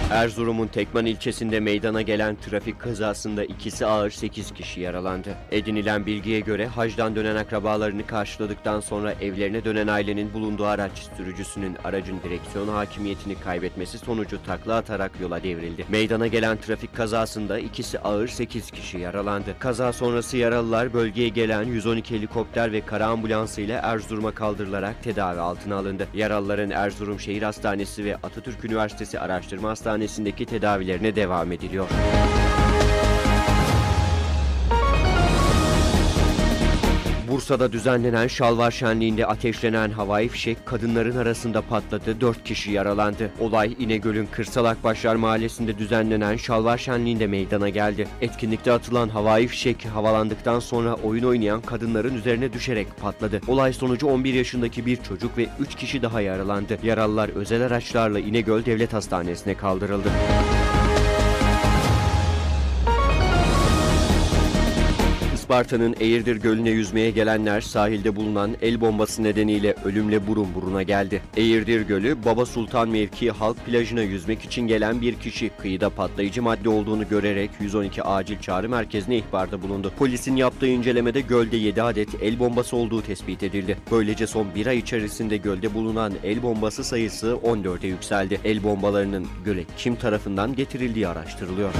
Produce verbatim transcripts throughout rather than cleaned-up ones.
Erzurum'un Tekman ilçesinde meydana gelen trafik kazasında ikisi ağır sekiz kişi yaralandı. Edinilen bilgiye göre hacdan dönen akrabalarını karşıladıktan sonra evlerine dönen ailenin bulunduğu araç sürücüsünün aracın direksiyon hakimiyetini kaybetmesi sonucu takla atarak yola devrildi. Meydana gelen trafik kazasında ikisi ağır sekiz kişi yaralandı. Kaza sonrası yaralılar bölgeye gelen yüz on iki helikopter ve kara ambulansı ile Erzurum'a kaldırılarak tedavi altına alındı. Yaralıların Erzurum Şehir Hastanesi ve Atatürk Üniversitesi Araştırma Hastanesi Hastanesi'ndeki tedavilerine devam ediliyor. Bursa'da düzenlenen Şalvar Şenliği'nde ateşlenen havai fişek kadınların arasında patladı, dört kişi yaralandı. Olay İnegöl'ün Kırsal Akbaşlar Mahallesi'nde düzenlenen Şalvar Şenliği'nde meydana geldi. Etkinlikte atılan havai fişek havalandıktan sonra oyun oynayan kadınların üzerine düşerek patladı. Olay sonucu on bir yaşındaki bir çocuk ve üç kişi daha yaralandı. Yaralılar özel araçlarla İnegöl Devlet Hastanesi'ne kaldırıldı. Isparta'nın Eğirdir Gölü'ne yüzmeye gelenler sahilde bulunan el bombası nedeniyle ölümle burun buruna geldi. Eğirdir Gölü, Baba Sultan mevkii halk plajına yüzmek için gelen bir kişi kıyıda patlayıcı madde olduğunu görerek yüz on iki acil çağrı merkezine ihbarda bulundu. Polisin yaptığı incelemede gölde yedi adet el bombası olduğu tespit edildi. Böylece son bir ay içerisinde gölde bulunan el bombası sayısı on dörde yükseldi. El bombalarının göle kim tarafından getirildiği araştırılıyor.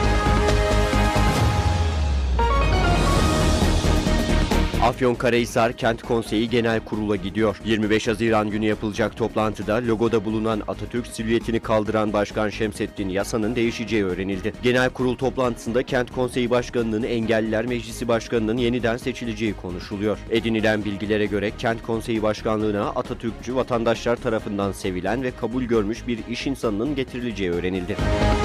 Afyonkarahisar Kent Konseyi Genel Kurulu'na gidiyor. yirmi beş Haziran günü yapılacak toplantıda logoda bulunan Atatürk silüetini kaldıran Başkan Şemsettin Yasan'ın değişeceği öğrenildi. Genel Kurul toplantısında Kent Konseyi Başkanı'nın Engelliler Meclisi Başkanı'nın yeniden seçileceği konuşuluyor. Edinilen bilgilere göre Kent Konseyi Başkanlığı'na Atatürkçü vatandaşlar tarafından sevilen ve kabul görmüş bir iş insanının getirileceği öğrenildi.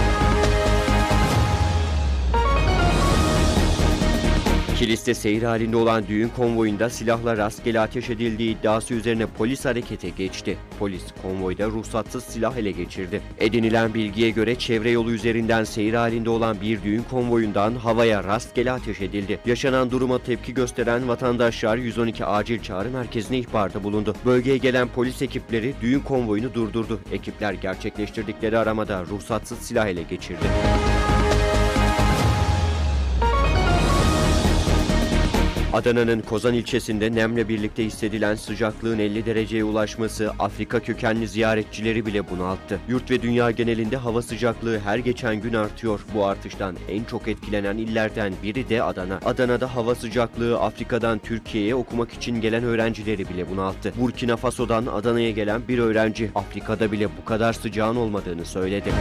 Kilis'te seyir halinde olan düğün konvoyunda silahla rastgele ateş edildiği iddiası üzerine polis harekete geçti. Polis konvoyda ruhsatsız silah ele geçirdi. Edinilen bilgiye göre çevre yolu üzerinden seyir halinde olan bir düğün konvoyundan havaya rastgele ateş edildi. Yaşanan duruma tepki gösteren vatandaşlar yüz on iki acil çağrı merkezine ihbarda bulundu. Bölgeye gelen polis ekipleri düğün konvoyunu durdurdu. Ekipler gerçekleştirdikleri aramada ruhsatsız silah ele geçirdi. Adana'nın Kozan ilçesinde nemle birlikte hissedilen sıcaklığın elli dereceye ulaşması Afrika kökenli ziyaretçileri bile bunalttı. Yurt ve dünya genelinde hava sıcaklığı her geçen gün artıyor. Bu artıştan en çok etkilenen illerden biri de Adana. Adana'da hava sıcaklığı Afrika'dan Türkiye'ye okumak için gelen öğrencileri bile bunalttı. Burkina Faso'dan Adana'ya gelen bir öğrenci Afrika'da bile bu kadar sıcağın olmadığını söyledi.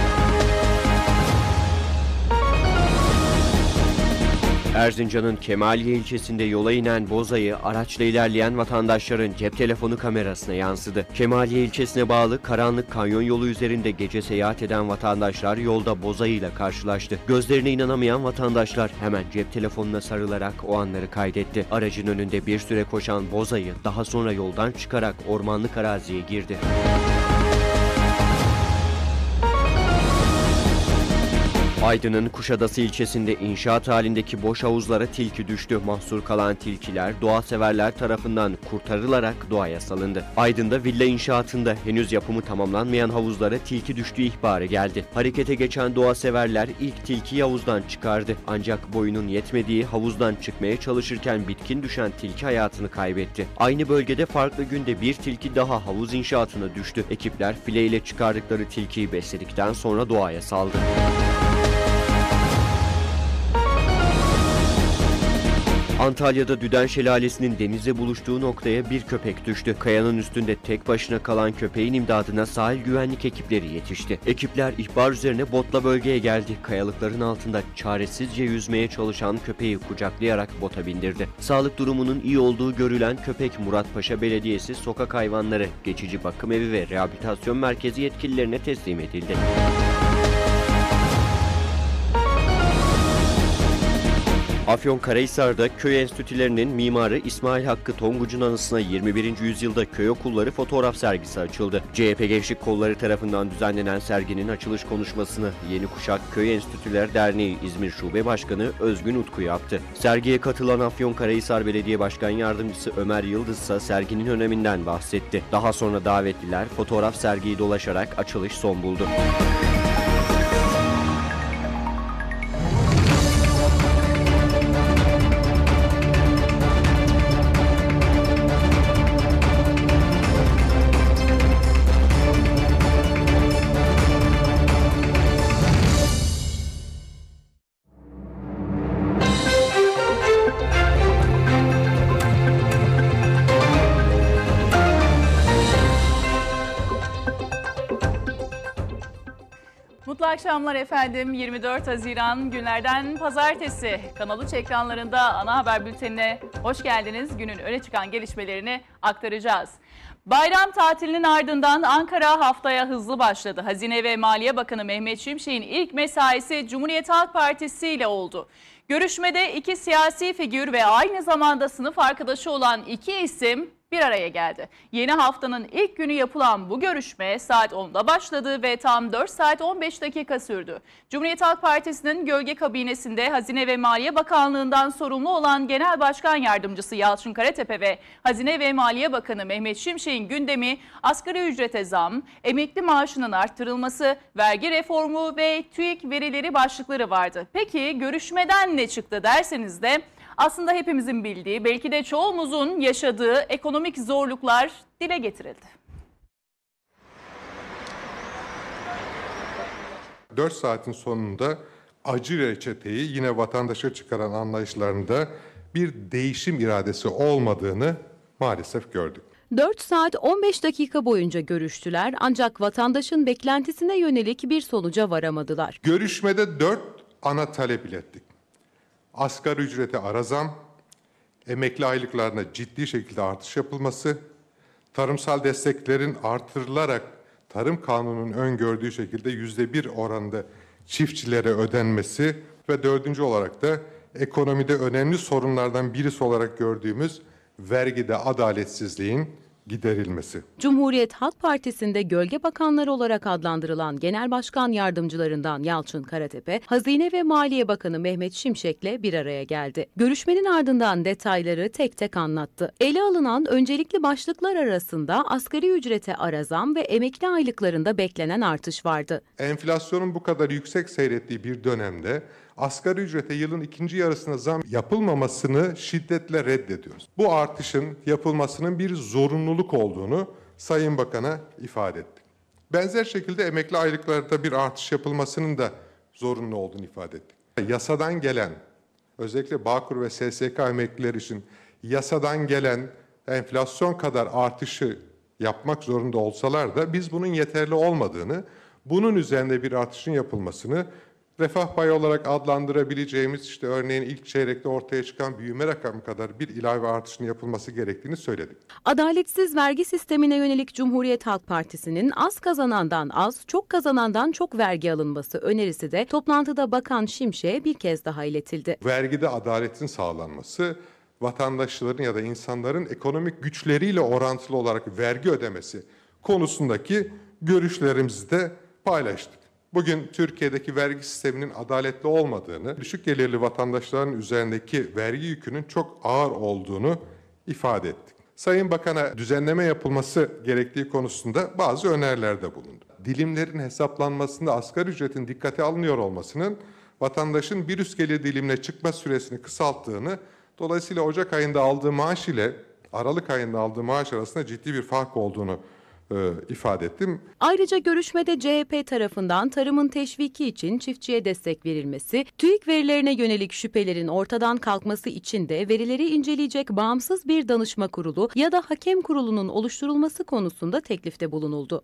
Erzincan'ın Kemaliye ilçesinde yola inen bozayı araçla ilerleyen vatandaşların cep telefonu kamerasına yansıdı. Kemaliye ilçesine bağlı karanlık kanyon yolu üzerinde gece seyahat eden vatandaşlar yolda bozayıyla karşılaştı. Gözlerine inanamayan vatandaşlar hemen cep telefonuna sarılarak o anları kaydetti. Aracın önünde bir süre koşan bozayı daha sonra yoldan çıkarak ormanlık araziye girdi. Aydın'ın Kuşadası ilçesinde inşaat halindeki boş havuzlara tilki düştü. Mahsur kalan tilkiler doğa severler tarafından kurtarılarak doğaya salındı. Aydın'da villa inşaatında henüz yapımı tamamlanmayan havuzlara tilki düştüğü ihbarı geldi. Harekete geçen doğa severler ilk tilkiyi havuzdan çıkardı. Ancak boyunun yetmediği havuzdan çıkmaya çalışırken bitkin düşen tilki hayatını kaybetti. Aynı bölgede farklı günde bir tilki daha havuz inşaatına düştü. Ekipler fileyle çıkardıkları tilkiyi besledikten sonra doğaya saldı. Antalya'da Düden Şelalesi'nin denize buluştuğu noktaya bir köpek düştü. Kayanın üstünde tek başına kalan köpeğin imdadına sahil güvenlik ekipleri yetişti. Ekipler ihbar üzerine botla bölgeye geldi. Kayalıkların altında çaresizce yüzmeye çalışan köpeği kucaklayarak bota bindirdi. Sağlık durumunun iyi olduğu görülen köpek Muratpaşa Belediyesi Sokak Hayvanları Geçici Bakım Evi ve Rehabilitasyon Merkezi yetkililerine teslim edildi. Afyonkarahisar'da köy enstitülerinin mimarı İsmail Hakkı Tonguç'un anısına yirmi birinci yüzyılda köy okulları fotoğraf sergisi açıldı. C H P Gençlik Kolları tarafından düzenlenen serginin açılış konuşmasını Yeni Kuşak Köy Enstitüler Derneği İzmir Şube Başkanı Özgün Utku yaptı. Sergiye katılan Afyonkarahisar Belediye Başkan Yardımcısı Ömer Yıldız ise serginin öneminden bahsetti. Daha sonra davetliler fotoğraf sergiyi dolaşarak açılış son buldu. Mutlu akşamlar efendim. yirmi dört Haziran günlerden pazartesi. Kanal üç ekranlarında ana haber bültenine hoş geldiniz. Günün öne çıkan gelişmelerini aktaracağız. Bayram tatilinin ardından Ankara haftaya hızlı başladı. Hazine ve Maliye Bakanı Mehmet Şimşek'in ilk mesaisi Cumhuriyet Halk Partisi ile oldu. Görüşmede iki siyasi figür ve aynı zamanda sınıf arkadaşı olan iki isim bir araya geldi. Yeni haftanın ilk günü yapılan bu görüşme saat onda başladı ve tam dört saat on beş dakika sürdü. Cumhuriyet Halk Partisi'nin gölge kabinesinde Hazine ve Maliye Bakanlığı'ndan sorumlu olan Genel Başkan Yardımcısı Yalçın Karatepe ve Hazine ve Maliye Bakanı Mehmet Şimşek'in gündemi asgari ücrete zam, emekli maaşının arttırılması, vergi reformu ve TÜİK verileri başlıkları vardı. Peki görüşmeden ne çıktı derseniz de aslında hepimizin bildiği, belki de çoğumuzun yaşadığı ekonomik zorluklar dile getirildi. dört saatin sonunda acı reçeteyi yine vatandaşa çıkaran anlayışlarında bir değişim iradesi olmadığını maalesef gördük. dört saat on beş dakika boyunca görüştüler ancak vatandaşın beklentisine yönelik bir sonuca varamadılar. Görüşmede dört ana talep ilettik. Asgari ücrete ara zam, emekli aylıklarına ciddi şekilde artış yapılması, tarımsal desteklerin artırılarak tarım kanununun öngördüğü şekilde yüzde bir oranında çiftçilere ödenmesi ve dördüncü olarak da ekonomide önemli sorunlardan birisi olarak gördüğümüz vergide adaletsizliğin giderilmesi. Cumhuriyet Halk Partisi'nde gölge bakanları olarak adlandırılan Genel Başkan Yardımcılarından Yalçın Karatepe, Hazine ve Maliye Bakanı Mehmet Şimşek'le bir araya geldi. Görüşmenin ardından detayları tek tek anlattı. Ele alınan öncelikli başlıklar arasında asgari ücrete ara zam ve emekli aylıklarında beklenen artış vardı. Enflasyonun bu kadar yüksek seyrettiği bir dönemde asgari ücrete yılın ikinci yarısına zam yapılmamasını şiddetle reddediyoruz. Bu artışın yapılmasının bir zorunluluk olduğunu Sayın Bakan'a ifade ettik. Benzer şekilde emekli aylıklarda bir artış yapılmasının da zorunlu olduğunu ifade ettik. Yasadan gelen, özellikle Bağkur ve S S K emekliler için yasadan gelen enflasyon kadar artışı yapmak zorunda olsalar da biz bunun yeterli olmadığını, bunun üzerinde bir artışın yapılmasını, refah payı olarak adlandırabileceğimiz işte örneğin ilk çeyrekte ortaya çıkan büyüme rakamı kadar bir ilave artışın yapılması gerektiğini söyledik. Adaletsiz vergi sistemine yönelik Cumhuriyet Halk Partisi'nin az kazanandan az, çok kazanandan çok vergi alınması önerisi de toplantıda Bakan Şimşek'e bir kez daha iletildi. Vergide adaletin sağlanması, vatandaşların ya da insanların ekonomik güçleriyle orantılı olarak vergi ödemesi konusundaki görüşlerimizi de paylaştık. Bugün Türkiye'deki vergi sisteminin adaletli olmadığını, düşük gelirli vatandaşların üzerindeki vergi yükünün çok ağır olduğunu ifade ettik. Sayın Bakan'a düzenleme yapılması gerektiği konusunda bazı önerilerde bulundu. Dilimlerin hesaplanmasında asgari ücretin dikkate alınıyor olmasının vatandaşın bir üst gelir dilimine çıkma süresini kısalttığını, dolayısıyla Ocak ayında aldığı maaş ile Aralık ayında aldığı maaş arasında ciddi bir fark olduğunu ifade ettim. Ayrıca görüşmede C H P tarafından tarımın teşviki için çiftçiye destek verilmesi, TÜİK verilerine yönelik şüphelerin ortadan kalkması için de verileri inceleyecek bağımsız bir danışma kurulu ya da hakem kurulunun oluşturulması konusunda teklifte bulunuldu.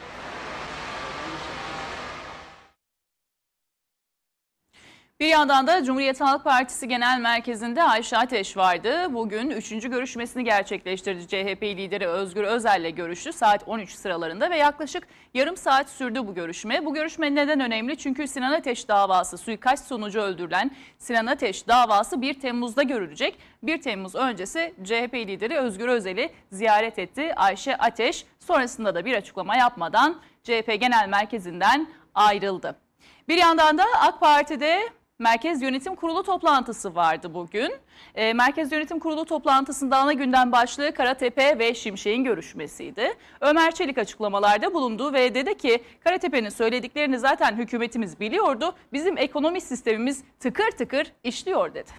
Bir yandan da Cumhuriyet Halk Partisi Genel Merkezi'nde Ayşe Ateş vardı. Bugün üçüncü görüşmesini gerçekleştirdi. C H P lideri Özgür Özel'le görüştü saat on üç sıralarında ve yaklaşık yarım saat sürdü bu görüşme. Bu görüşme neden önemli? Çünkü Sinan Ateş davası, suikast sonucu öldürülen Sinan Ateş davası bir Temmuz'da görülecek. bir Temmuz öncesi C H P lideri Özgür Özel'i ziyaret etti Ayşe Ateş. Sonrasında da bir açıklama yapmadan C H P Genel Merkezi'nden ayrıldı. Bir yandan da AK Parti'de Merkez Yönetim Kurulu toplantısı vardı bugün. E, Merkez Yönetim Kurulu toplantısında ana gündem başlığı Karatepe ve Şimşek'in görüşmesiydi. Ömer Çelik açıklamalarda bulundu ve dedi ki Karatepe'nin söylediklerini zaten hükümetimiz biliyordu. Bizim ekonomi sistemimiz tıkır tıkır işliyor dedi.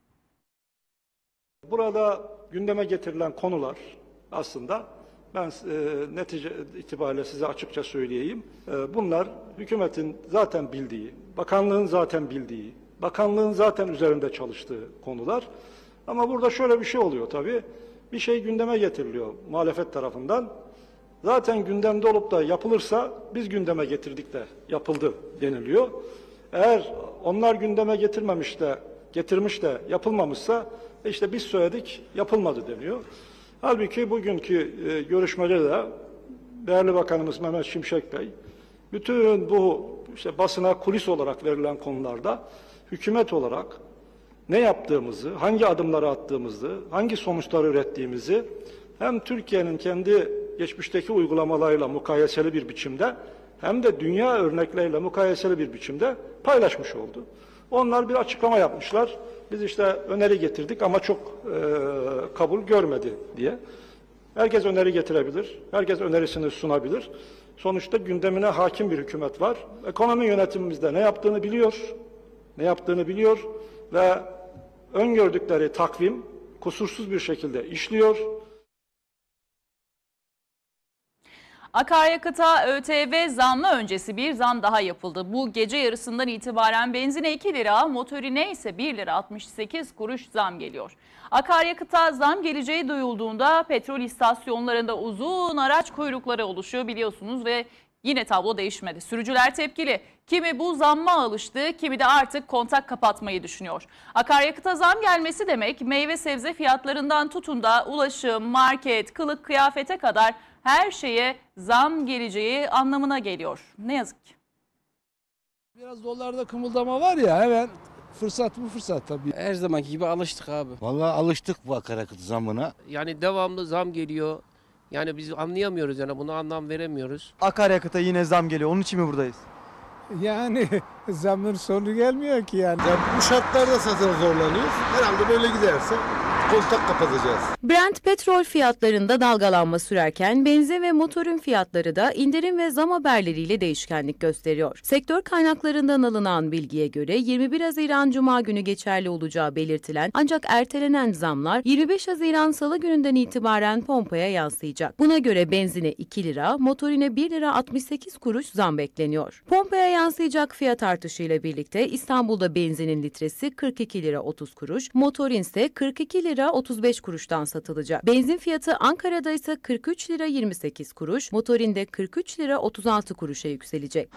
Burada gündeme getirilen konular aslında ben e, netice itibariyle size açıkça söyleyeyim. E, bunlar hükümetin zaten bildiği, bakanlığın zaten bildiği, bakanlığın zaten üzerinde çalıştığı konular. Ama burada şöyle bir şey oluyor tabii. Bir şey gündeme getiriliyor muhalefet tarafından. zaten gündemde olup da yapılırsa biz gündeme getirdik de yapıldı deniliyor. Eğer onlar gündeme getirmemiş de getirmiş de yapılmamışsa işte biz söyledik yapılmadı deniyor. Halbuki bugünkü e, görüşmede de değerli Bakanımız Mehmet Şimşek Bey bütün bu işte basına kulis olarak verilen konularda hükümet olarak ne yaptığımızı, hangi adımları attığımızı, hangi sonuçları ürettiğimizi hem Türkiye'nin kendi geçmişteki uygulamalarıyla mukayeseli bir biçimde hem de dünya örnekleriyle mukayeseli bir biçimde paylaşmış oldu. Onlar bir açıklama yapmışlar. Biz işte öneri getirdik ama çok e, kabul görmedi diye. Herkes öneri getirebilir, herkes önerisini sunabilir. Sonuçta gündemine hakim bir hükümet var. Ekonomi yönetimimizde ne yaptığını biliyor, ne yaptığını biliyor ve öngördükleri takvim kusursuz bir şekilde işliyor. Akaryakıta ÖTV zammı öncesi bir zam daha yapıldı. Bu gece yarısından itibaren benzine iki lira, motorine ise bir lira altmış sekiz kuruş zam geliyor. Akaryakıta zam geleceği duyulduğunda petrol istasyonlarında uzun araç kuyrukları oluşuyor biliyorsunuz ve yine tablo değişmedi. Sürücüler tepkili. Kimi bu zamma alıştı, kimi de artık kontak kapatmayı düşünüyor. Akaryakıta zam gelmesi demek meyve sebze fiyatlarından tutun da ulaşım, market, kılık kıyafete kadar her şeye zam geleceği anlamına geliyor. Ne yazık ki. Biraz dolarda kımıldama var ya, hemen fırsat bu fırsat tabii. Her zamanki gibi alıştık abi. Vallahi alıştık bu akaryakıt zamına. Yani devamlı zam geliyor. Yani biz anlayamıyoruz, yani buna anlam veremiyoruz. Akaryakıta yine zam geliyor. Onun için mi buradayız? Yani zamın sonu gelmiyor ki yani. Ya bu şartlarda zaten zorlanıyoruz. Herhalde böyle giderse kontak kapatacağız. Brent petrol fiyatlarında dalgalanma sürerken benzin ve motorun fiyatları da indirim ve zam haberleriyle değişkenlik gösteriyor. Sektör kaynaklarından alınan bilgiye göre yirmi bir Haziran Cuma günü geçerli olacağı belirtilen ancak ertelenen zamlar yirmi beş Haziran Salı gününden itibaren pompaya yansıyacak. Buna göre benzine iki lira, motorine bir lira altmış sekiz kuruş zam bekleniyor. Pompaya yansıyacak fiyat artışıyla birlikte İstanbul'da benzinin litresi kırk iki lira otuz kuruş, motorin ise kırk iki lira otuz beş kuruştan satılacak. Benzin fiyatı Ankara'da ise kırk üç lira yirmi sekiz kuruş, motorinde kırk üç lira otuz altı kuruşa yükselecek.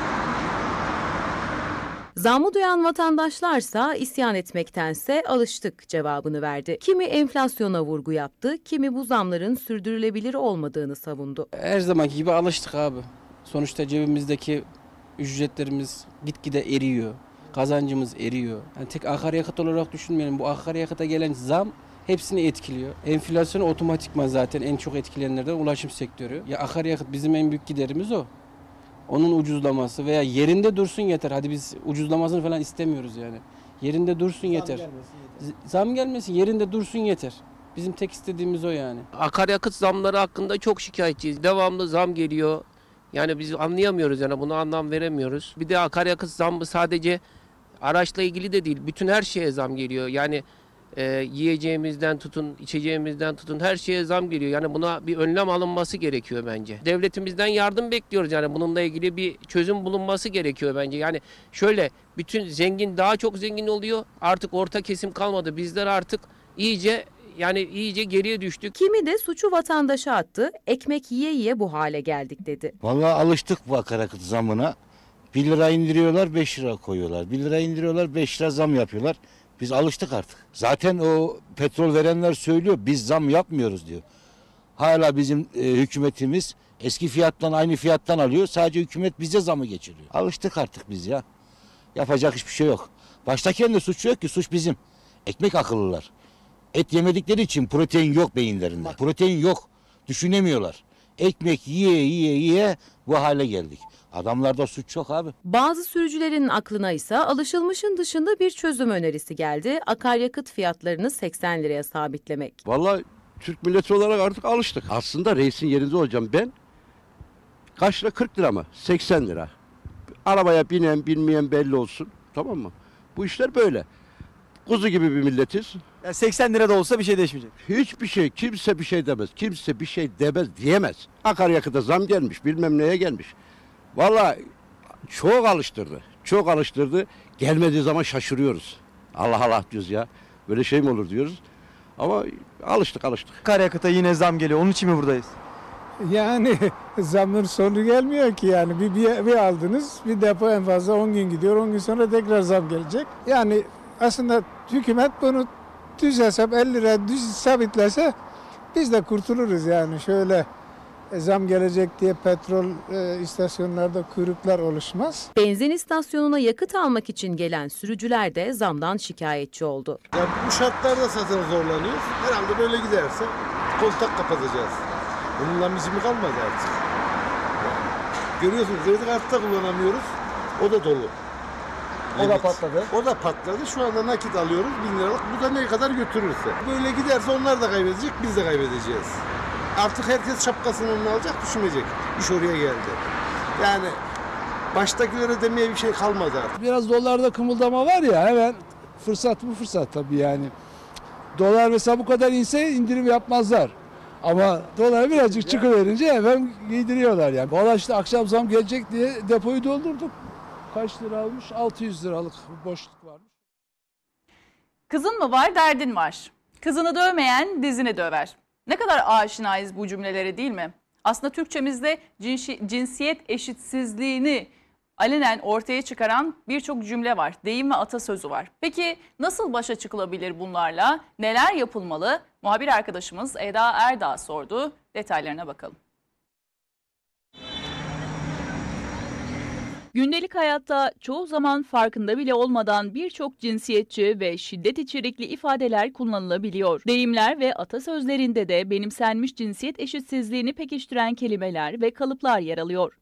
Zammı duyan vatandaşlarsa isyan etmektense alıştık cevabını verdi. Kimi enflasyona vurgu yaptı, kimi bu zamların sürdürülebilir olmadığını savundu. Her zamanki gibi alıştık abi. Sonuçta cebimizdeki ücretlerimiz gitgide eriyor. Kazancımız eriyor. Yani tek akaryakıt olarak düşünmeyelim. Bu akaryakıta gelen zam hepsini etkiliyor. Enflasyon otomatikman zaten en çok etkileyenlerden ulaşım sektörü. Ya akaryakıt bizim en büyük giderimiz o. Onun ucuzlaması veya yerinde dursun yeter. Hadi biz ucuzlamasını falan istemiyoruz yani. Yerinde dursun yeter. Zam gelmesin, yeter. Zam gelmesin, yerinde dursun yeter. Bizim tek istediğimiz o yani. Akaryakıt zamları hakkında çok şikayetçiyiz. Devamlı zam geliyor. Yani biz anlayamıyoruz, yani buna anlam veremiyoruz. Bir de akaryakıt zammı sadece araçla ilgili de değil. Bütün her şeye zam geliyor. Yani e, yiyeceğimizden tutun, içeceğimizden tutun her şeye zam geliyor. Yani buna bir önlem alınması gerekiyor bence. Devletimizden yardım bekliyoruz, yani bununla ilgili bir çözüm bulunması gerekiyor bence. Yani şöyle, bütün zengin daha çok zengin oluyor. Artık orta kesim kalmadı. Bizler artık iyice yani iyice geriye düştük. Kimi de suçu vatandaşa attı, ekmek yiye yiye bu hale geldik dedi. Vallahi alıştık bu akaryakıt zamına. bir lira indiriyorlar, beş lira koyuyorlar. bir lira indiriyorlar, beş lira zam yapıyorlar. Biz alıştık artık. Zaten o petrol verenler söylüyor, biz zam yapmıyoruz diyor. Hala bizim e, hükümetimiz eski fiyattan aynı fiyattan alıyor. Sadece hükümet bize zamı geçiriyor. Alıştık artık biz ya. Yapacak hiçbir şey yok. Baştakinin de suçu yok ki, suç bizim. Ekmek akıllılar. Et yemedikleri için protein yok beyinlerinde. Protein yok. Düşünemiyorlar. Ekmek yiye yiye yiye bu hale geldik. Adamlarda suç çok abi. Bazı sürücülerin aklına ise alışılmışın dışında bir çözüm önerisi geldi. Akaryakıt fiyatlarını seksen liraya sabitlemek. Vallahi Türk milleti olarak artık alıştık. Aslında reisin yerinde olacağım ben. Kaç lira? kırk lira mı? seksen lira. Arabaya binen binmeyen belli olsun. Tamam mı? Bu işler böyle. Kuzu gibi bir milletiz. Yani seksen lira da olsa bir şey değişmeyecek. Hiçbir şey, kimse bir şey demez. Kimse bir şey demez, diyemez. Akaryakıta zam gelmiş, bilmem neye gelmiş. Vallahi çok alıştırdı. Çok alıştırdı. Gelmediği zaman şaşırıyoruz. Allah Allah diyoruz ya. Böyle şey mi olur diyoruz. Ama alıştık alıştık. Akaryakıta yine zam geliyor. Onun için mi buradayız? Yani zamın sonu gelmiyor ki yani bir, bir, bir aldınız bir depo en fazla on gün gidiyor, on gün sonra tekrar zam gelecek. Yani aslında hükümet bunu düz hesap elli lira düz sabitlerse biz de kurtuluruz yani. Şöyle zam gelecek diye petrol e, istasyonlarda kuyruklar oluşmaz. Benzin istasyonuna yakıt almak için gelen sürücüler de zamdan şikayetçi oldu. Ya bu şartlarda zaten zorlanıyoruz. Herhalde böyle giderse kontak kapatacağız. Bununla bizim kalmadı artık. Görüyorsunuz kredi kartı da kullanamıyoruz. O da dolu. O da Evet. patladı. O da patladı. Şu anda nakit alıyoruz bin liralık. Bu da ne kadar götürürse. Böyle giderse onlar da kaybedecek, biz de kaybedeceğiz. Artık herkes şapkasını önüne alacak, düşünmeyecek. İş oraya geldi. Yani baştakilere demeye bir şey kalmadı artık. Biraz dolarda kımıldama var ya, hemen fırsat bu fırsat tabii yani. Dolar mesela bu kadar inse indirim yapmazlar. Ama dolar birazcık çıkıverince hemen giydiriyorlar yani. Valla işte akşam zam gelecek diye depoyu doldurduk. Kaç lira almış? altı yüz liralık boşluk varmış. Kızın mı var, derdin var. Kızını dövmeyen dizini döver. Ne kadar aşinayız bu cümlelere, değil mi? Aslında Türkçemizde cinsi, cinsiyet eşitsizliğini alenen ortaya çıkaran birçok cümle var. Deyim ve atasözü var. Peki nasıl başa çıkılabilir bunlarla? Neler yapılmalı? Muhabir arkadaşımız Eda Erdağ sordu. Detaylarına bakalım. Gündelik hayatta çoğu zaman farkında bile olmadan birçok cinsiyetçi ve şiddet içerikli ifadeler kullanılabiliyor. Deyimler ve atasözlerinde de benimsenmiş cinsiyet eşitsizliğini pekiştiren kelimeler ve kalıplar yer alıyor.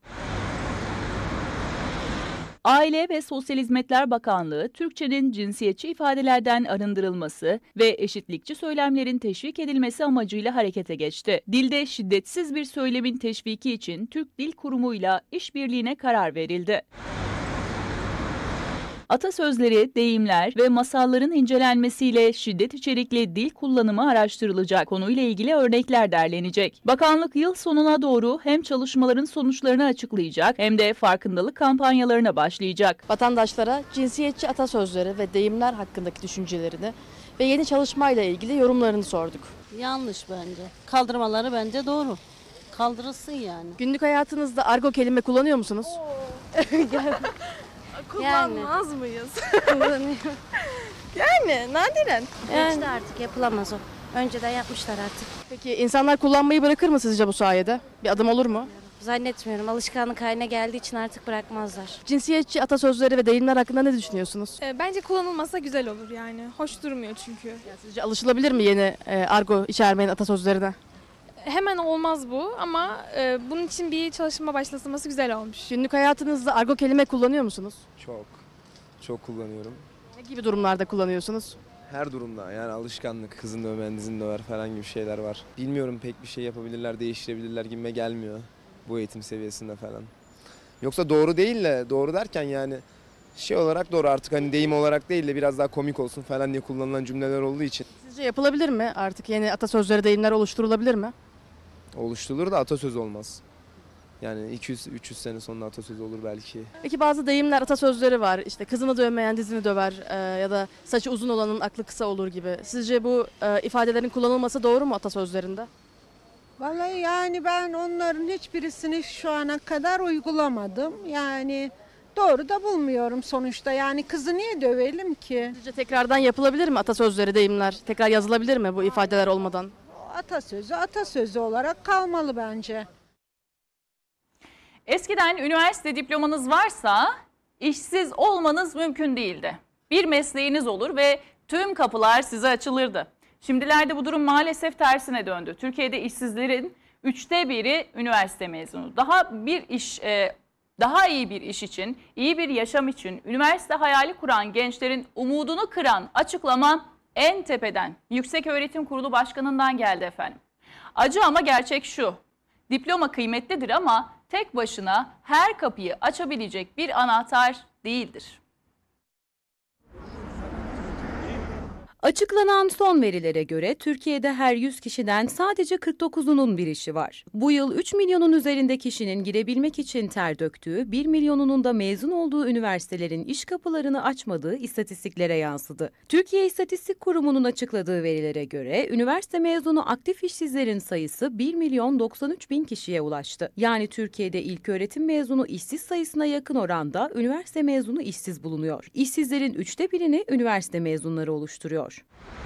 Aile ve Sosyal Hizmetler Bakanlığı, Türkçenin cinsiyetçi ifadelerden arındırılması ve eşitlikçi söylemlerin teşvik edilmesi amacıyla harekete geçti. Dilde şiddetsiz bir söylemin teşviki için Türk Dil Kurumu'yla işbirliğine karar verildi. Atasözleri, deyimler ve masalların incelenmesiyle şiddet içerikli dil kullanımı araştırılacak. Konuyla ilgili örnekler derlenecek. Bakanlık yıl sonuna doğru hem çalışmaların sonuçlarını açıklayacak hem de farkındalık kampanyalarına başlayacak. Vatandaşlara cinsiyetçi atasözleri ve deyimler hakkındaki düşüncelerini ve yeni çalışmayla ilgili yorumlarını sorduk. Yanlış bence. Kaldırmaları bence doğru. Kaldırılsın yani. Günlük hayatınızda argo kelime kullanıyor musunuz? Kullanmaz yani. mıyız? yani nadiren. Yani. Geçti artık, yapılamaz o. Önceden yapmışlar artık. Peki insanlar kullanmayı bırakır mı sizce bu sayede? Bir adım olur mu? Zannetmiyorum. Alışkanlık haline geldiği için artık bırakmazlar. Cinsiyetçi atasözleri ve deyimler hakkında ne düşünüyorsunuz? E, bence kullanılmasa güzel olur yani. Hoş durmuyor çünkü. Ya sizce alışılabilir mi yeni e, argo içermeyen atasözlerine? Hemen olmaz bu ama e, bunun için bir çalışma başlatılması güzel olmuş. Günlük hayatınızda argo kelime kullanıyor musunuz? Çok. Çok kullanıyorum. Ne gibi durumlarda kullanıyorsunuz? Her durumda yani alışkanlık, kızın dövmen, dizin döver falan gibi şeyler var. Bilmiyorum, pek bir şey yapabilirler, değiştirebilirler gibime gelmiyor bu eğitim seviyesinde falan. Yoksa doğru değil de, doğru derken yani şey olarak doğru, artık hani deyim olarak değil de biraz daha komik olsun falan diye kullanılan cümleler olduğu için. Sizce yapılabilir mi? Artık yeni atasözleri, deyimler oluşturulabilir mi? Oluşturulur da atasöz olmaz. Yani iki yüz üç yüz sene sonra atasöz olur belki. Peki bazı deyimler, atasözleri var. İşte kızını dövmeyen dizini döver e, ya da saçı uzun olanın aklı kısa olur gibi. Sizce bu e, ifadelerin kullanılması doğru mu atasözlerinde? Vallahi yani ben onların hiçbirisini şu ana kadar uygulamadım. Yani doğru da bulmuyorum sonuçta. Yani kızı niye dövelim ki? Sizce tekrardan yapılabilir mi atasözleri, deyimler? Tekrar yazılabilir mi bu ifadeler olmadan? Atasözü atasözü olarak kalmalı bence. Eskiden üniversite diplomanız varsa işsiz olmanız mümkün değildi. Bir mesleğiniz olur ve tüm kapılar size açılırdı. Şimdilerde bu durum maalesef tersine döndü. Türkiye'de işsizlerin üçte biri üniversite mezunu. Daha bir iş, daha iyi bir iş için, iyi bir yaşam için üniversite hayali kuran gençlerin umudunu kıran açıklama en tepeden Yükseköğretim Kurulu Başkanı'ndan geldi efendim. Acı ama gerçek şu: diploma kıymetlidir ama tek başına her kapıyı açabilecek bir anahtar değildir. Açıklanan son verilere göre Türkiye'de her yüz kişiden sadece kırk dokuzunun bir işi var. Bu yıl üç milyonun üzerinde kişinin girebilmek için ter döktüğü, bir milyonunun da mezun olduğu üniversitelerin iş kapılarını açmadığı istatistiklere yansıdı. Türkiye İstatistik Kurumu'nun açıkladığı verilere göre üniversite mezunu aktif işsizlerin sayısı bir milyon doksan üç bin kişiye ulaştı. Yani Türkiye'de ilköğretim mezunu işsiz sayısına yakın oranda üniversite mezunu işsiz bulunuyor. İşsizlerin üçte birini üniversite mezunları oluşturuyor.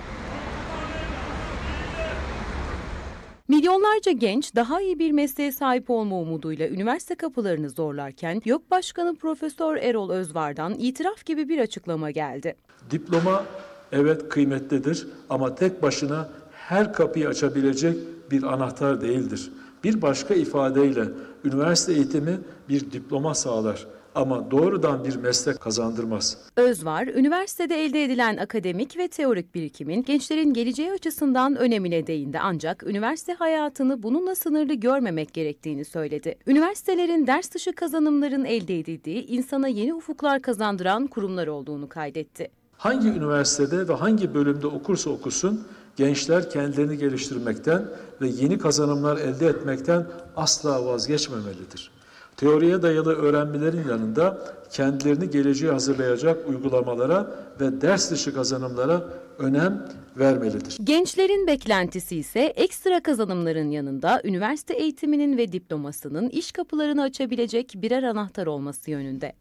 Milyonlarca genç daha iyi bir mesleğe sahip olma umuduyla üniversite kapılarını zorlarken YÖK Başkanı Profesör Erol Özvar'dan itiraf gibi bir açıklama geldi. Diploma evet kıymetlidir ama tek başına her kapıyı açabilecek bir anahtar değildir. Bir başka ifadeyle üniversite eğitimi bir diploma sağlar ama doğrudan bir meslek kazandırmaz. Özvar, üniversitede elde edilen akademik ve teorik birikimin gençlerin geleceği açısından önemine değindi ancak üniversite hayatını bununla sınırlı görmemek gerektiğini söyledi. Üniversitelerin ders dışı kazanımların elde edildiği, insana yeni ufuklar kazandıran kurumlar olduğunu kaydetti. Hangi üniversitede ve hangi bölümde okursa okusun, gençler kendilerini geliştirmekten ve yeni kazanımlar elde etmekten asla vazgeçmemelidir. Teoriye dayalı öğrenmelerin yanında kendilerini geleceğe hazırlayacak uygulamalara ve ders dışı kazanımlara önem vermelidir. Gençlerin beklentisi ise ekstra kazanımların yanında üniversite eğitiminin ve diplomasının iş kapılarını açabilecek birer anahtar olması yönünde.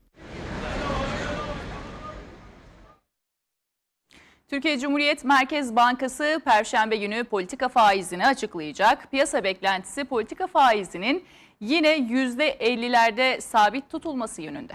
Türkiye Cumhuriyet Merkez Bankası Perşembe günü politika faizini açıklayacak. Piyasa beklentisi politika faizinin yine yüzde ellilerde sabit tutulması yönünde.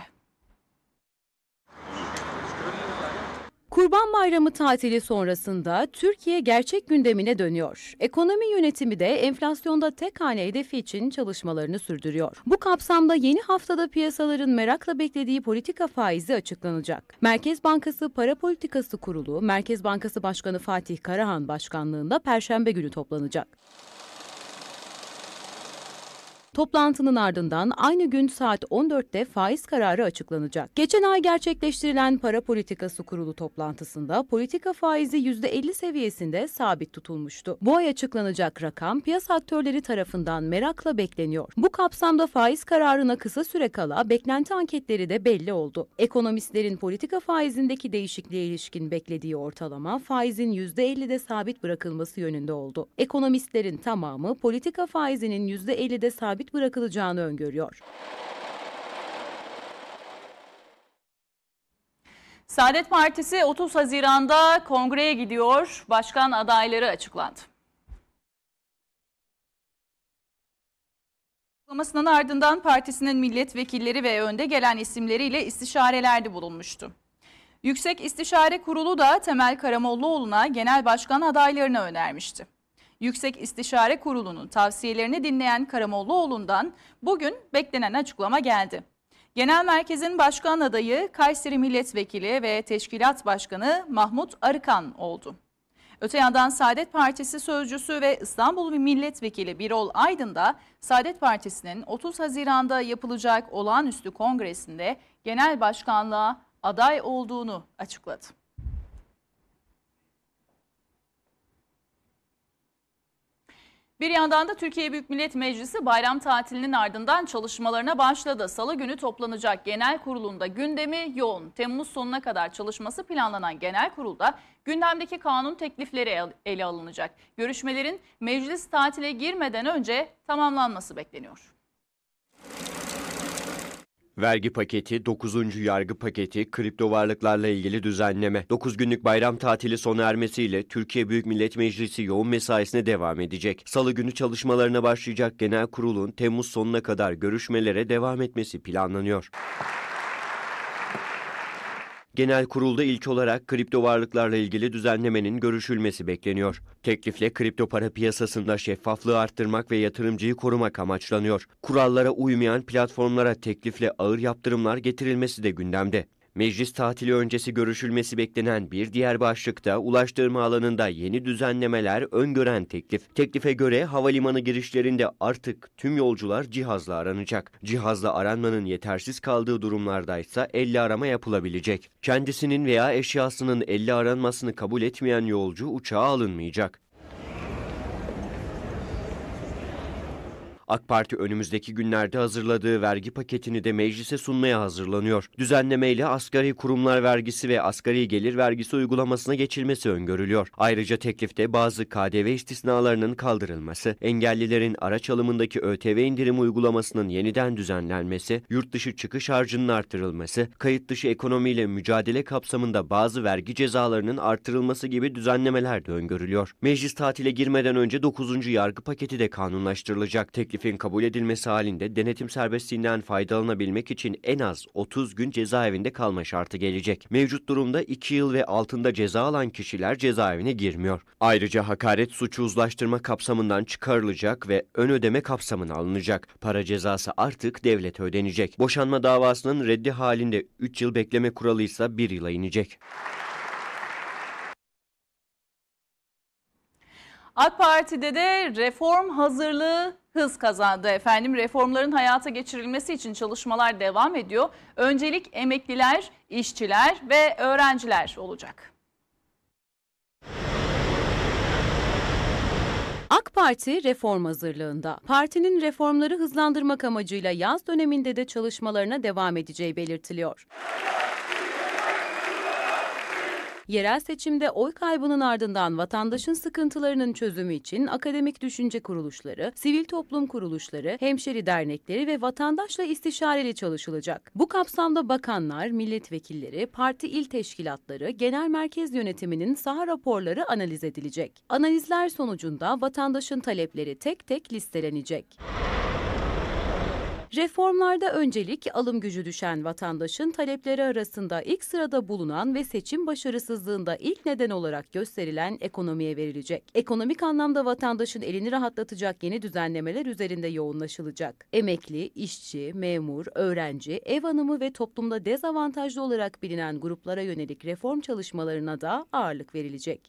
Kurban Bayramı tatili sonrasında Türkiye gerçek gündemine dönüyor. Ekonomi yönetimi de enflasyonda tek hane hedefi için çalışmalarını sürdürüyor. Bu kapsamda yeni haftada piyasaların merakla beklediği politika faizi açıklanacak. Merkez Bankası Para Politikası Kurulu, Merkez Bankası Başkanı Fatih Karahan başkanlığında Perşembe günü toplanacak. Toplantının ardından aynı gün saat on dörtte faiz kararı açıklanacak. Geçen ay gerçekleştirilen Para Politikası Kurulu toplantısında politika faizi yüzde elli seviyesinde sabit tutulmuştu. Bu ay açıklanacak rakam piyasa aktörleri tarafından merakla bekleniyor. Bu kapsamda faiz kararına kısa süre kala beklenti anketleri de belli oldu. Ekonomistlerin politika faizindeki değişikliğe ilişkin beklediği ortalama faizin yüzde ellide sabit bırakılması yönünde oldu. Ekonomistlerin tamamı politika faizinin yüzde ellide sabit bırakılacağını öngörüyor. Saadet Partisi otuz Haziran'da kongreye gidiyor. Başkan adayları açıklandı. Açıklamasının ardından partisinin milletvekilleri ve önde gelen isimleriyle istişarelerde bulunmuştu. Yüksek İstişare Kurulu da Temel Karamollaoğlu'na genel başkan adaylarını önermişti. Yüksek İstişare Kurulu'nun tavsiyelerini dinleyen Karamollaoğlu'ndan bugün beklenen açıklama geldi. Genel Merkez'in başkan adayı Kayseri Milletvekili ve Teşkilat Başkanı Mahmut Arıkan oldu. Öte yandan Saadet Partisi sözcüsü ve İstanbul Milletvekili Birol Aydın da Saadet Partisi'nin otuz Haziran'da yapılacak olağanüstü kongresinde genel başkanlığa aday olduğunu açıkladı. Bir yandan da Türkiye Büyük Millet Meclisi bayram tatilinin ardından çalışmalarına başladı. Salı günü toplanacak genel kurulunda gündemi yoğun. Temmuz sonuna kadar çalışması planlanan genel kurulda gündemdeki kanun teklifleri ele alınacak. Görüşmelerin meclis tatile girmeden önce tamamlanması bekleniyor. Vergi paketi, dokuzuncu yargı paketi, kripto varlıklarla ilgili düzenleme. dokuz günlük bayram tatili sona ermesiyle Türkiye Büyük Millet Meclisi yoğun mesaisine devam edecek. Salı günü çalışmalarına başlayacak genel kurulun Temmuz sonuna kadar görüşmelere devam etmesi planlanıyor. Genel kurulda ilk olarak kripto varlıklarla ilgili düzenlemenin görüşülmesi bekleniyor. Teklifle kripto para piyasasında şeffaflığı arttırmak ve yatırımcıyı korumak amaçlanıyor. Kurallara uymayan platformlara teklifle ağır yaptırımlar getirilmesi de gündemde. Meclis tatili öncesi görüşülmesi beklenen bir diğer başlıkta ulaştırma alanında yeni düzenlemeler öngören teklif. Teklife göre havalimanı girişlerinde artık tüm yolcular cihazla aranacak. Cihazla aranmanın yetersiz kaldığı durumlardaysa elle arama yapılabilecek. Kendisinin veya eşyasının elle aranmasını kabul etmeyen yolcu uçağa alınmayacak. AK Parti önümüzdeki günlerde hazırladığı vergi paketini de meclise sunmaya hazırlanıyor. Düzenlemeyle asgari kurumlar vergisi ve asgari gelir vergisi uygulamasına geçilmesi öngörülüyor. Ayrıca teklifte bazı K D V istisnalarının kaldırılması, engellilerin araç alımındaki ÖTV indirim uygulamasının yeniden düzenlenmesi, yurt dışı çıkış harcının artırılması, kayıt dışı ekonomiyle mücadele kapsamında bazı vergi cezalarının artırılması gibi düzenlemeler de öngörülüyor. Meclis tatile girmeden önce dokuzuncu yargı paketi de kanunlaştırılacak. Teklifin kabul edilmesi halinde denetim serbestliğinden faydalanabilmek için en az otuz gün cezaevinde kalma şartı gelecek. Mevcut durumda iki yıl ve altında ceza alan kişiler cezaevine girmiyor. Ayrıca hakaret suçu uzlaştırma kapsamından çıkarılacak ve ön ödeme kapsamına alınacak. Para cezası artık devlete ödenecek. Boşanma davasının reddi halinde üç yıl bekleme kuralı ise bir yıla inecek. AK Parti'de de reform hazırlığı hız kazandı efendim. Reformların hayata geçirilmesi için çalışmalar devam ediyor. Öncelik emekliler, işçiler ve öğrenciler olacak. AK Parti reform hazırlığında. Partinin reformları hızlandırmak amacıyla yaz döneminde de çalışmalarına devam edeceği belirtiliyor. Yerel seçimde oy kaybının ardından vatandaşın sıkıntılarının çözümü için akademik düşünce kuruluşları, sivil toplum kuruluşları, hemşeri dernekleri ve vatandaşla istişareli çalışılacak. Bu kapsamda bakanlar, milletvekilleri, parti il teşkilatları, genel merkez yönetiminin saha raporları analiz edilecek. Analizler sonucunda vatandaşın talepleri tek tek listelenecek. Reformlarda öncelik alım gücü düşen vatandaşın talepleri arasında ilk sırada bulunan ve seçim başarısızlığında ilk neden olarak gösterilen ekonomiye verilecek. Ekonomik anlamda vatandaşın elini rahatlatacak yeni düzenlemeler üzerinde yoğunlaşılacak. Emekli, işçi, memur, öğrenci, ev hanımı ve toplumda dezavantajlı olarak bilinen gruplara yönelik reform çalışmalarına da ağırlık verilecek.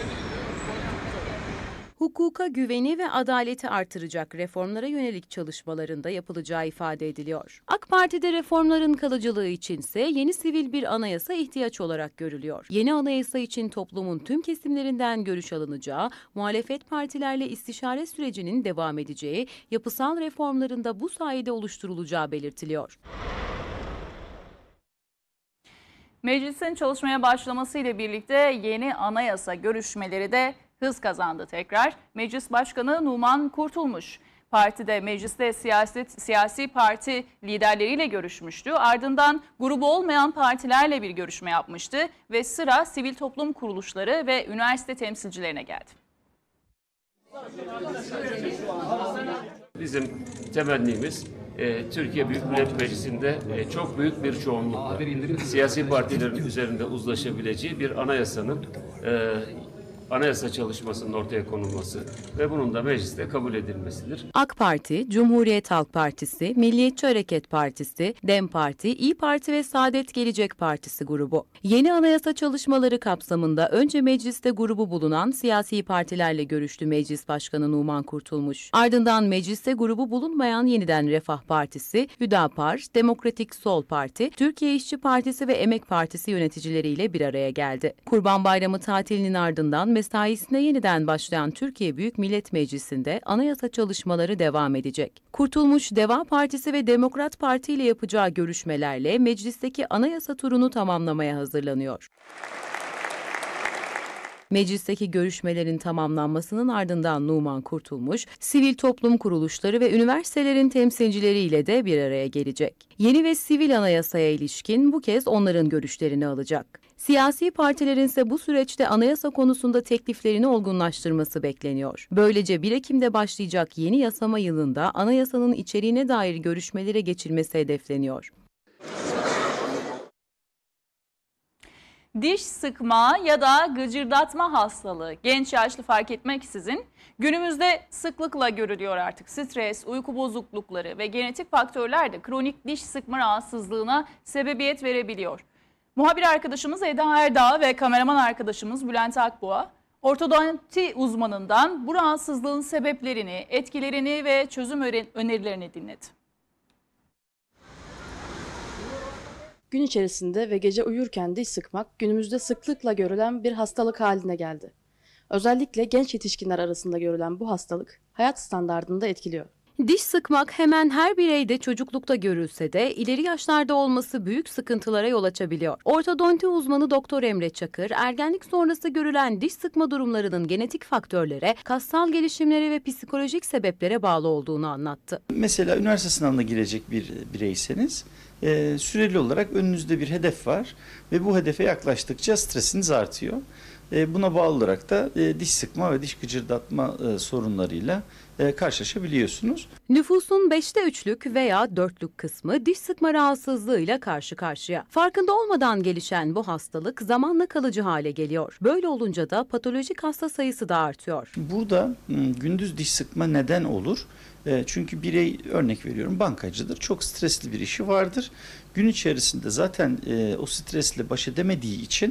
Hukuka güveni ve adaleti artıracak reformlara yönelik çalışmalarında yapılacağı ifade ediliyor. AK Parti'de reformların kalıcılığı içinse yeni sivil bir anayasa ihtiyaç olarak görülüyor. Yeni anayasa için toplumun tüm kesimlerinden görüş alınacağı, muhalefet partilerle istişare sürecinin devam edeceği, yapısal reformların da bu sayede oluşturulacağı belirtiliyor. Meclisin çalışmaya başlamasıyla birlikte yeni anayasa görüşmeleri de hız kazandı tekrar. Meclis Başkanı Numan Kurtulmuş, partide mecliste siyaset, siyasi parti liderleriyle görüşmüştü. Ardından grubu olmayan partilerle bir görüşme yapmıştı ve sıra sivil toplum kuruluşları ve üniversite temsilcilerine geldi. Bizim temennimiz e, Türkiye Büyük Millet Meclisi'nde e, çok büyük bir çoğunlukla siyasi partilerin üzerinde uzlaşabileceği bir anayasanın e, anayasa çalışmasının ortaya konulması ve bunun da mecliste kabul edilmesidir. AK Parti, Cumhuriyet Halk Partisi, Milliyetçi Hareket Partisi, DEM Parti, İYİ Parti ve Saadet Gelecek Partisi grubu. Yeni anayasa çalışmaları kapsamında önce mecliste grubu bulunan siyasi partilerle görüştü Meclis Başkanı Numan Kurtulmuş. Ardından mecliste grubu bulunmayan Yeniden Refah Partisi, Hüdapar, Demokratik Sol Parti, Türkiye İşçi Partisi ve Emek Partisi yöneticileriyle bir araya geldi. Kurban Bayramı tatilinin ardından mesaisine yeniden başlayan Türkiye Büyük Millet Meclisi'nde anayasa çalışmaları devam edecek. Kurtulmuş, Deva Partisi ve Demokrat Parti ile yapacağı görüşmelerle meclisteki anayasa turunu tamamlamaya hazırlanıyor. Meclisteki görüşmelerin tamamlanmasının ardından Numan Kurtulmuş, sivil toplum kuruluşları ve üniversitelerin temsilcileriyle de bir araya gelecek. Yeni ve sivil anayasaya ilişkin bu kez onların görüşlerini alacak. Siyasi partilerin ise bu süreçte anayasa konusunda tekliflerini olgunlaştırması bekleniyor. Böylece bir Ekim'de başlayacak yeni yasama yılında anayasanın içeriğine dair görüşmelere geçilmesi hedefleniyor. Diş sıkma ya da gıcırdatma hastalığı genç yaşlı fark etmeksizin günümüzde sıklıkla görülüyor artık. Stres, uyku bozuklukları ve genetik faktörler de kronik diş sıkma rahatsızlığına sebebiyet verebiliyor. Muhabir arkadaşımız Eda Erdağ ve kameraman arkadaşımız Bülent Akboğa, ortodonti uzmanından bu rahatsızlığın sebeplerini, etkilerini ve çözüm önerilerini dinledi. Gün içerisinde ve gece uyurken diş sıkmak günümüzde sıklıkla görülen bir hastalık haline geldi. Özellikle genç yetişkinler arasında görülen bu hastalık hayat standardını da etkiliyor. Diş sıkmak hemen her bireyde çocuklukta görülse de ileri yaşlarda olması büyük sıkıntılara yol açabiliyor. Ortodonti uzmanı Doktor Emre Çakır, ergenlik sonrası görülen diş sıkma durumlarının genetik faktörlere, kassal gelişimlere ve psikolojik sebeplere bağlı olduğunu anlattı. Mesela üniversite sınavına girecek bir bireyseniz e, süreli olarak önünüzde bir hedef var ve bu hedefe yaklaştıkça stresiniz artıyor. E, buna bağlı olarak da e, diş sıkma ve diş gıcırdatma e, sorunlarıyla e, karşılaşabiliyorsunuz. Nüfusun beşte üçlük veya dörtlük kısmı diş sıkma rahatsızlığıyla karşı karşıya. Farkında olmadan gelişen bu hastalık zamanla kalıcı hale geliyor. Böyle olunca da patolojik hasta sayısı da artıyor. Burada gündüz diş sıkma neden olur? E, çünkü birey, örnek veriyorum, bankacıdır. Çok stresli bir işi vardır. Gün içerisinde zaten e, o stresle baş edemediği için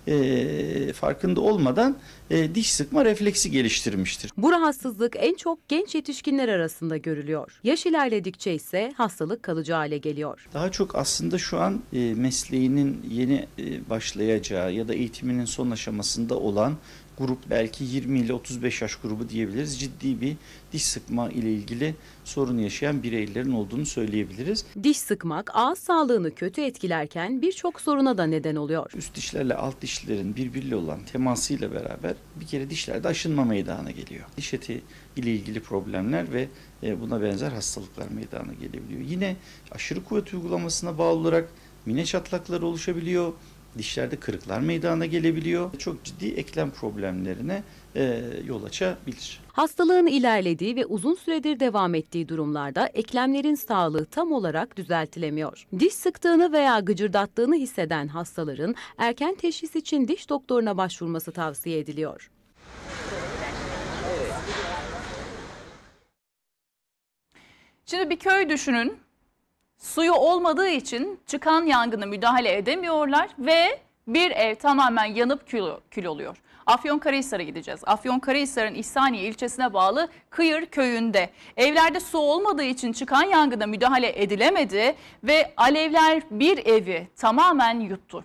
E, farkında olmadan e, diş sıkma refleksi geliştirmiştir. Bu rahatsızlık en çok genç yetişkinler arasında görülüyor. Yaş ilerledikçe ise hastalık kalıcı hale geliyor. Daha çok aslında şu an e, mesleğinin yeni e, başlayacağı ya da eğitiminin son aşamasında olan grup, belki yirmi ile otuz beş yaş grubu diyebiliriz. Ciddi bir diş sıkma ile ilgili sorun yaşayan bireylerin olduğunu söyleyebiliriz. Diş sıkmak ağız sağlığını kötü etkilerken birçok soruna da neden oluyor. Üst dişlerle alt dişlerin birbiriyle olan temasıyla beraber bir kere dişlerde aşınma meydana geliyor. Diş eti ile ilgili problemler ve buna benzer hastalıklar meydana gelebiliyor. Yine aşırı kuvvet uygulamasına bağlı olarak mine çatlakları oluşabiliyor. Dişlerde kırıklar meydana gelebiliyor. Çok ciddi eklem problemlerine e, yol açabilir. Hastalığın ilerlediği ve uzun süredir devam ettiği durumlarda eklemlerin sağlığı tam olarak düzeltilemiyor. Diş sıktığını veya gıcırdattığını hisseden hastaların erken teşhis için diş doktoruna başvurması tavsiye ediliyor. Şimdi bir köy düşünün. Suyu olmadığı için çıkan yangına müdahale edemiyorlar ve bir ev tamamen yanıp kül, kül oluyor. Afyonkarahisar'a gideceğiz. Afyonkarahisar'ın İhsaniye ilçesine bağlı Kıyır köyünde evlerde su olmadığı için çıkan yangına müdahale edilemedi ve alevler bir evi tamamen yuttu.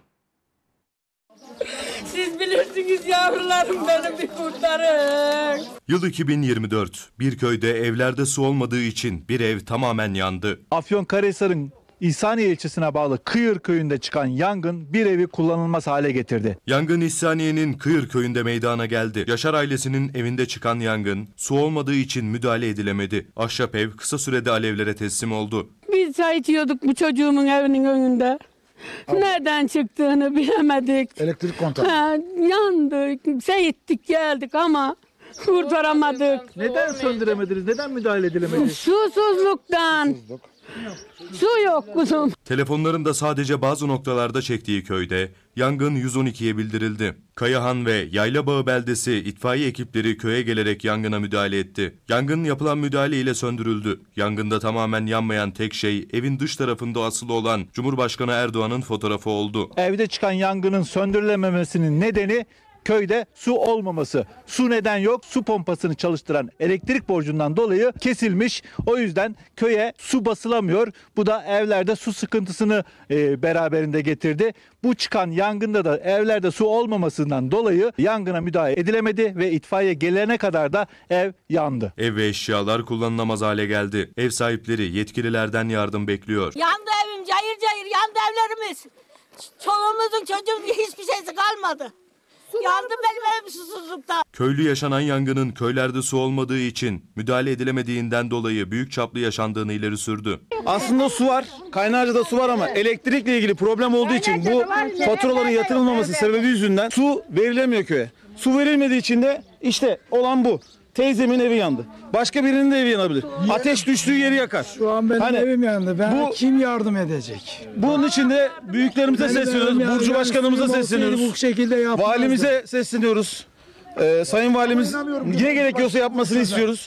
Siz bilirsiniz yavrularım, benim bir kurtarın. Yıl iki bin yirmi dört. Bir köyde evlerde su olmadığı için bir ev tamamen yandı. Afyonkarahisar'ın İhsaniye ilçesine bağlı Kıyır köyünde çıkan yangın bir evi kullanılmaz hale getirdi. Yangın İhsaniye'nin Kıyır köyünde meydana geldi. Yaşar ailesinin evinde çıkan yangın su olmadığı için müdahale edilemedi. Ahşap ev kısa sürede alevlere teslim oldu. Biz çay içiyorduk bu çocuğumun evinin önünde. Nereden çıktığını bilemedik. Elektrik kontağı. Ha, yandık, şey ettik geldik ama kurtaramadık. Neden söndüremediniz? Neden müdahale edilemedi? Susuzluktan. Su yok kuzum. Telefonların da sadece bazı noktalarda çektiği köyde yangın yüz on ikiye bildirildi. Kayahan ve Yaylabağ beldesi itfaiye ekipleri köye gelerek yangına müdahale etti. Yangın yapılan müdahale ile söndürüldü. Yangında tamamen yanmayan tek şey evin dış tarafında asılı olan Cumhurbaşkanı Erdoğan'ın fotoğrafı oldu. Evde çıkan yangının söndürülememesinin nedeni köyde su olmaması. Su neden yok? Su pompasını çalıştıran elektrik borcundan dolayı kesilmiş. O yüzden köye su basılamıyor. Bu da evlerde su sıkıntısını e, beraberinde getirdi. Bu çıkan yangında da evlerde su olmamasından dolayı yangına müdahale edilemedi ve itfaiye gelene kadar da ev yandı. Ev ve eşyalar kullanılamaz hale geldi. Ev sahipleri yetkililerden yardım bekliyor. Yandı evim, cayır cayır yandı evlerimiz. Çoluğumuzun çocuğumuzun hiçbir şeysi kalmadı. Yandı benim evim susuzlukta. Köylü yaşanan yangının köylerde su olmadığı için müdahale edilemediğinden dolayı büyük çaplı yaşandığını ileri sürdü. Aslında su var, Kaynarca'da su var ama elektrikle ilgili problem olduğu için bu faturaların yatırılmaması sebebi yüzünden su verilemiyor köye. Su verilmediği için de işte olan bu. Teyzemin evi yandı. Başka birinin de evi yanabilir. Ateş düştüğü yeri yakar. Şu an benim hani, evim yandı. Ben bu, kim yardım edecek? Bunun için de büyüklerimize benim sesleniyoruz. Burcu Başkanımıza sesleniyoruz. Bu şekilde valimize sesleniyoruz. Ee, Sayın Valimiz ne gerekiyorsa yapmasını istiyoruz.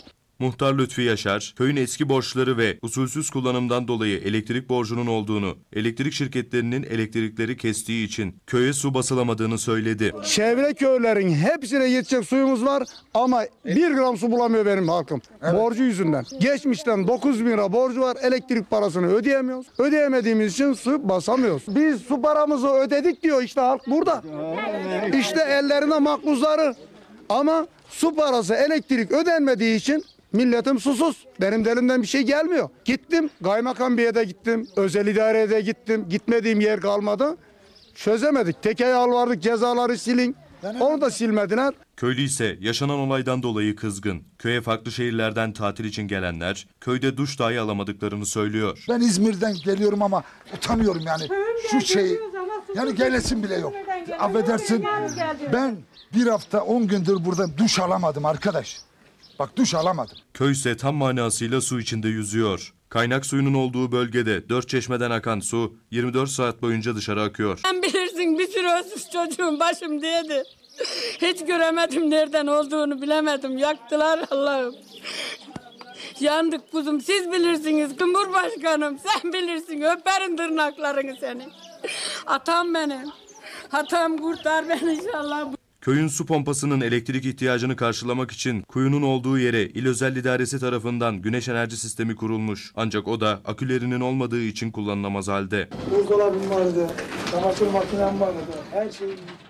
Muhtar Lütfi Yaşar, köyün eski borçları ve usulsüz kullanımdan dolayı elektrik borcunun olduğunu, elektrik şirketlerinin elektrikleri kestiği için köye su basılamadığını söyledi. Çevre köylerin hepsine yetecek suyumuz var ama bir gram su bulamıyor benim halkım. Evet. Borcu yüzünden. Geçmişten dokuz bin lira borcu var, elektrik parasını ödeyemiyoruz. Ödeyemediğimiz için su basamıyoruz. Biz su paramızı ödedik diyor işte halk burada. İşte ellerine makbuzları. Ama su parası, elektrik ödenmediği için milletim susuz. Benim de elimden bir şey gelmiyor. Gittim, kaymakam bey'e de gittim, özel idareye de gittim. Gitmediğim yer kalmadı. Çözemedik. Teke yalvardık, cezaları silin. Onu da silmediler. Köylü ise yaşanan olaydan dolayı kızgın. Köye farklı şehirlerden tatil için gelenler köyde duş dahi alamadıklarını söylüyor. Ben İzmir'den geliyorum ama utanıyorum yani. Şu şey, yani gelesim bile yok. Affedersin, ben bir hafta on gündür burada duş alamadım arkadaş. Bak duş alamadım. Köy ise tam manasıyla su içinde yüzüyor. Kaynak suyunun olduğu bölgede dört çeşmeden akan su yirmi dört saat boyunca dışarı akıyor. Sen bilirsin bir sürü öksüz çocuğum başımdaydı. Hiç göremedim nereden olduğunu bilemedim. Yaktılar Allah'ım. Yandık kuzum siz bilirsiniz Cumhurbaşkanım sen bilirsin öperim tırnaklarını senin. Atam benim. Atam kurtar beni inşallah. Köyün su pompasının elektrik ihtiyacını karşılamak için kuyunun olduğu yere İl Özel İdaresi tarafından güneş enerji sistemi kurulmuş. Ancak o da akülerinin olmadığı için kullanılamaz halde. Buzdolabım vardı, çamaşır makinem vardı, her şey.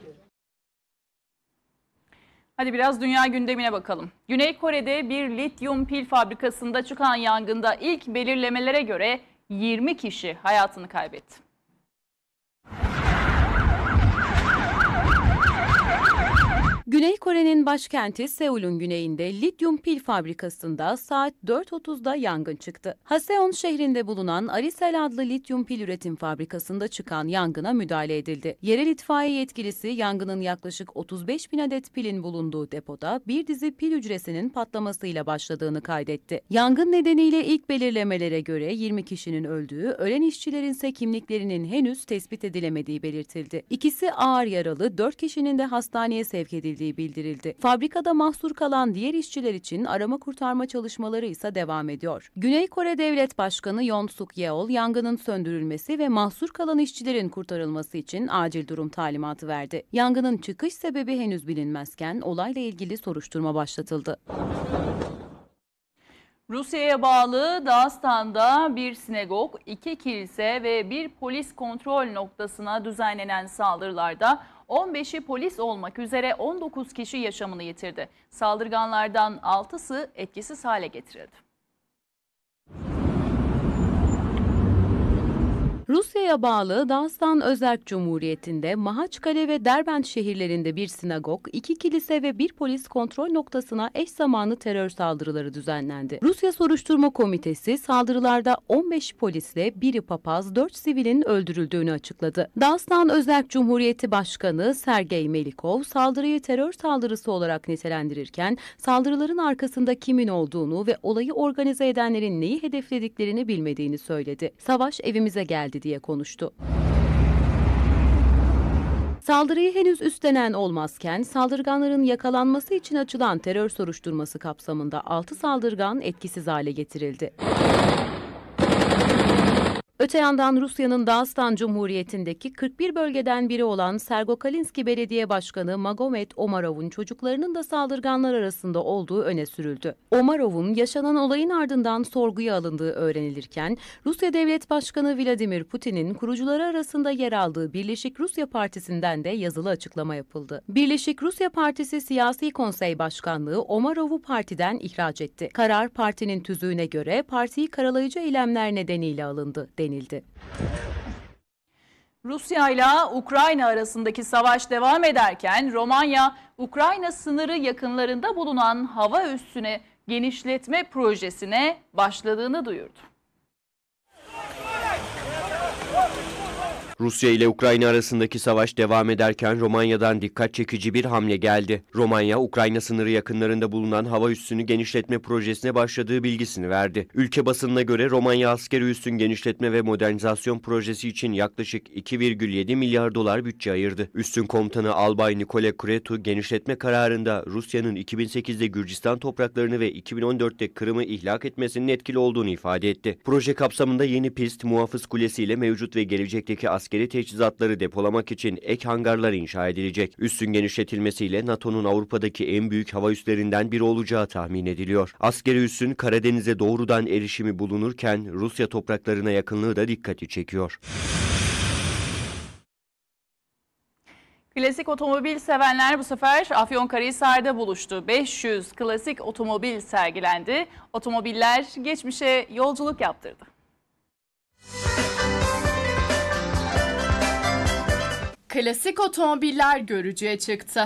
Hadi biraz dünya gündemine bakalım. Güney Kore'de bir lityum pil fabrikasında çıkan yangında ilk belirlemelere göre yirmi kişi hayatını kaybetti. Güney Kore'nin başkenti Seul'ün güneyinde lityum pil fabrikasında saat dört otuzda yangın çıktı. Haseon şehrinde bulunan Arisel adlı lityum pil üretim fabrikasında çıkan yangına müdahale edildi. Yerel itfaiye yetkilisi yangının yaklaşık otuz beş bin adet pilin bulunduğu depoda bir dizi pil hücresinin patlamasıyla başladığını kaydetti. Yangın nedeniyle ilk belirlemelere göre yirmi kişinin öldüğü, ölen işçilerin ise kimliklerinin henüz tespit edilemediği belirtildi. İkisi ağır yaralı, dört kişinin de hastaneye sevk edildiği bildirildi. Fabrikada mahsur kalan diğer işçiler için arama kurtarma çalışmaları ise devam ediyor. Güney Kore Devlet Başkanı Yoon Suk Yeol, yangının söndürülmesi ve mahsur kalan işçilerin kurtarılması için acil durum talimatı verdi. Yangının çıkış sebebi henüz bilinmezken olayla ilgili soruşturma başlatıldı. Rusya'ya bağlı Dağıstan'da bir sinagog, iki kilise ve bir polis kontrol noktasına düzenlenen saldırılarda on beşi polis olmak üzere on dokuz kişi yaşamını yitirdi. Saldırganlardan altısı etkisiz hale getirildi. Rusya'ya bağlı Dağıstan Özerk Cumhuriyeti'nde Mahaçkale ve Derbent şehirlerinde bir sinagog, iki kilise ve bir polis kontrol noktasına eş zamanlı terör saldırıları düzenlendi. Rusya Soruşturma Komitesi saldırılarda on beş polisle biri papaz, dört sivilin öldürüldüğünü açıkladı. Dağıstan Özerk Cumhuriyeti Başkanı Sergey Melikov saldırıyı terör saldırısı olarak nitelendirirken saldırıların arkasında kimin olduğunu ve olayı organize edenlerin neyi hedeflediklerini bilmediğini söyledi. Savaş evimize geldi diye konuştu. Saldırıyı henüz üstlenen olmazken saldırganların yakalanması için açılan terör soruşturması kapsamında altı saldırgan etkisiz hale getirildi. Öte yandan Rusya'nın Dağıstan Cumhuriyeti'ndeki kırk bir bölgeden biri olan Sergokalinski Belediye Başkanı Magomet Omarov'un çocuklarının da saldırganlar arasında olduğu öne sürüldü. Omarov'un yaşanan olayın ardından sorguya alındığı öğrenilirken, Rusya Devlet Başkanı Vladimir Putin'in kurucuları arasında yer aldığı Birleşik Rusya Partisi'nden de yazılı açıklama yapıldı. Birleşik Rusya Partisi Siyasi Konsey Başkanlığı Omarov'u partiden ihraç etti. Karar partinin tüzüğüne göre partiyi karalayıcı eylemler nedeniyle alındı denildi. Rusya ile Ukrayna arasındaki savaş devam ederken Romanya, Ukrayna sınırı yakınlarında bulunan hava üssünü genişletme projesine başladığını duyurdu. Rusya ile Ukrayna arasındaki savaş devam ederken Romanya'dan dikkat çekici bir hamle geldi. Romanya, Ukrayna sınırı yakınlarında bulunan hava üssünü genişletme projesine başladığı bilgisini verdi. Ülke basınına göre Romanya askeri üssün genişletme ve modernizasyon projesi için yaklaşık iki virgül yedi milyar dolar bütçe ayırdı. Üssün komutanı Albay Nicole Cretu genişletme kararında Rusya'nın iki bin sekizde Gürcistan topraklarını ve iki bin on dörtte Kırım'ı ihlak etmesinin etkili olduğunu ifade etti. Proje kapsamında yeni pist, muhafız kulesi ile mevcut ve gelecekteki askeri teçhizatları depolamak için ek hangarlar inşa edilecek. Üssün genişletilmesiyle NATO'nun Avrupa'daki en büyük hava üslerinden biri olacağı tahmin ediliyor. Askeri üssün Karadeniz'e doğrudan erişimi bulunurken Rusya topraklarına yakınlığı da dikkati çekiyor. Klasik otomobil sevenler bu sefer Afyonkarahisar'da buluştu. beş yüz klasik otomobil sergilendi. Otomobiller geçmişe yolculuk yaptırdı. Klasik otomobiller görücüye çıktı.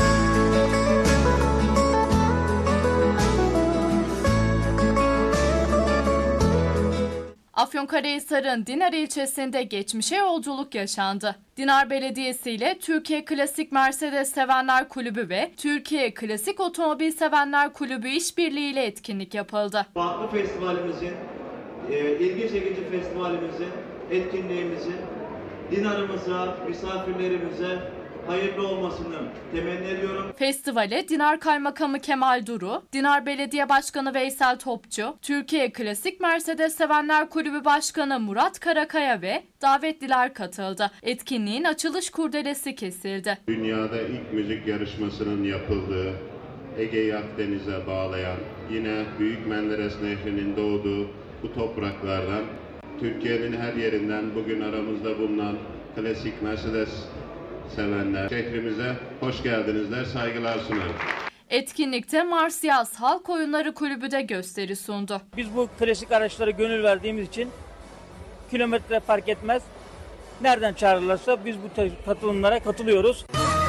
Afyonkarahisar'ın Dinar ilçesinde geçmişe yolculuk yaşandı. Dinar Belediyesi ile Türkiye Klasik Mercedes Sevenler Kulübü ve Türkiye Klasik Otomobil Sevenler Kulübü işbirliğiyle etkinlik yapıldı. Farklı festivalimizin, e, ilgi çekici festivalimizin, etkinliğimizin Dinar'ımıza, misafirlerimize hayırlı olmasını temenni ediyorum. Festivale Dinar Kaymakamı Kemal Duru, Dinar Belediye Başkanı Veysel Topçu, Türkiye Klasik Mercedes Sevenler Kulübü Başkanı Murat Karakaya ve davetliler katıldı. Etkinliğin açılış kurdelesi kesildi. Dünyada ilk müzik yarışmasının yapıldığı, Ege'yi Akdeniz'e bağlayan, yine Büyük Menderes Nehri'nin doğduğu bu topraklardan, Türkiye'nin her yerinden bugün aramızda bulunan klasik Mercedes sevenler şehrimize hoş geldinizler, saygılar sunarım. Etkinlikte Marsiyas Halk Oyunları Kulübü de gösteri sundu. Biz bu klasik araçlara gönül verdiğimiz için kilometre fark etmez. Nereden çağırırlarsa biz bu katılımlara katılıyoruz.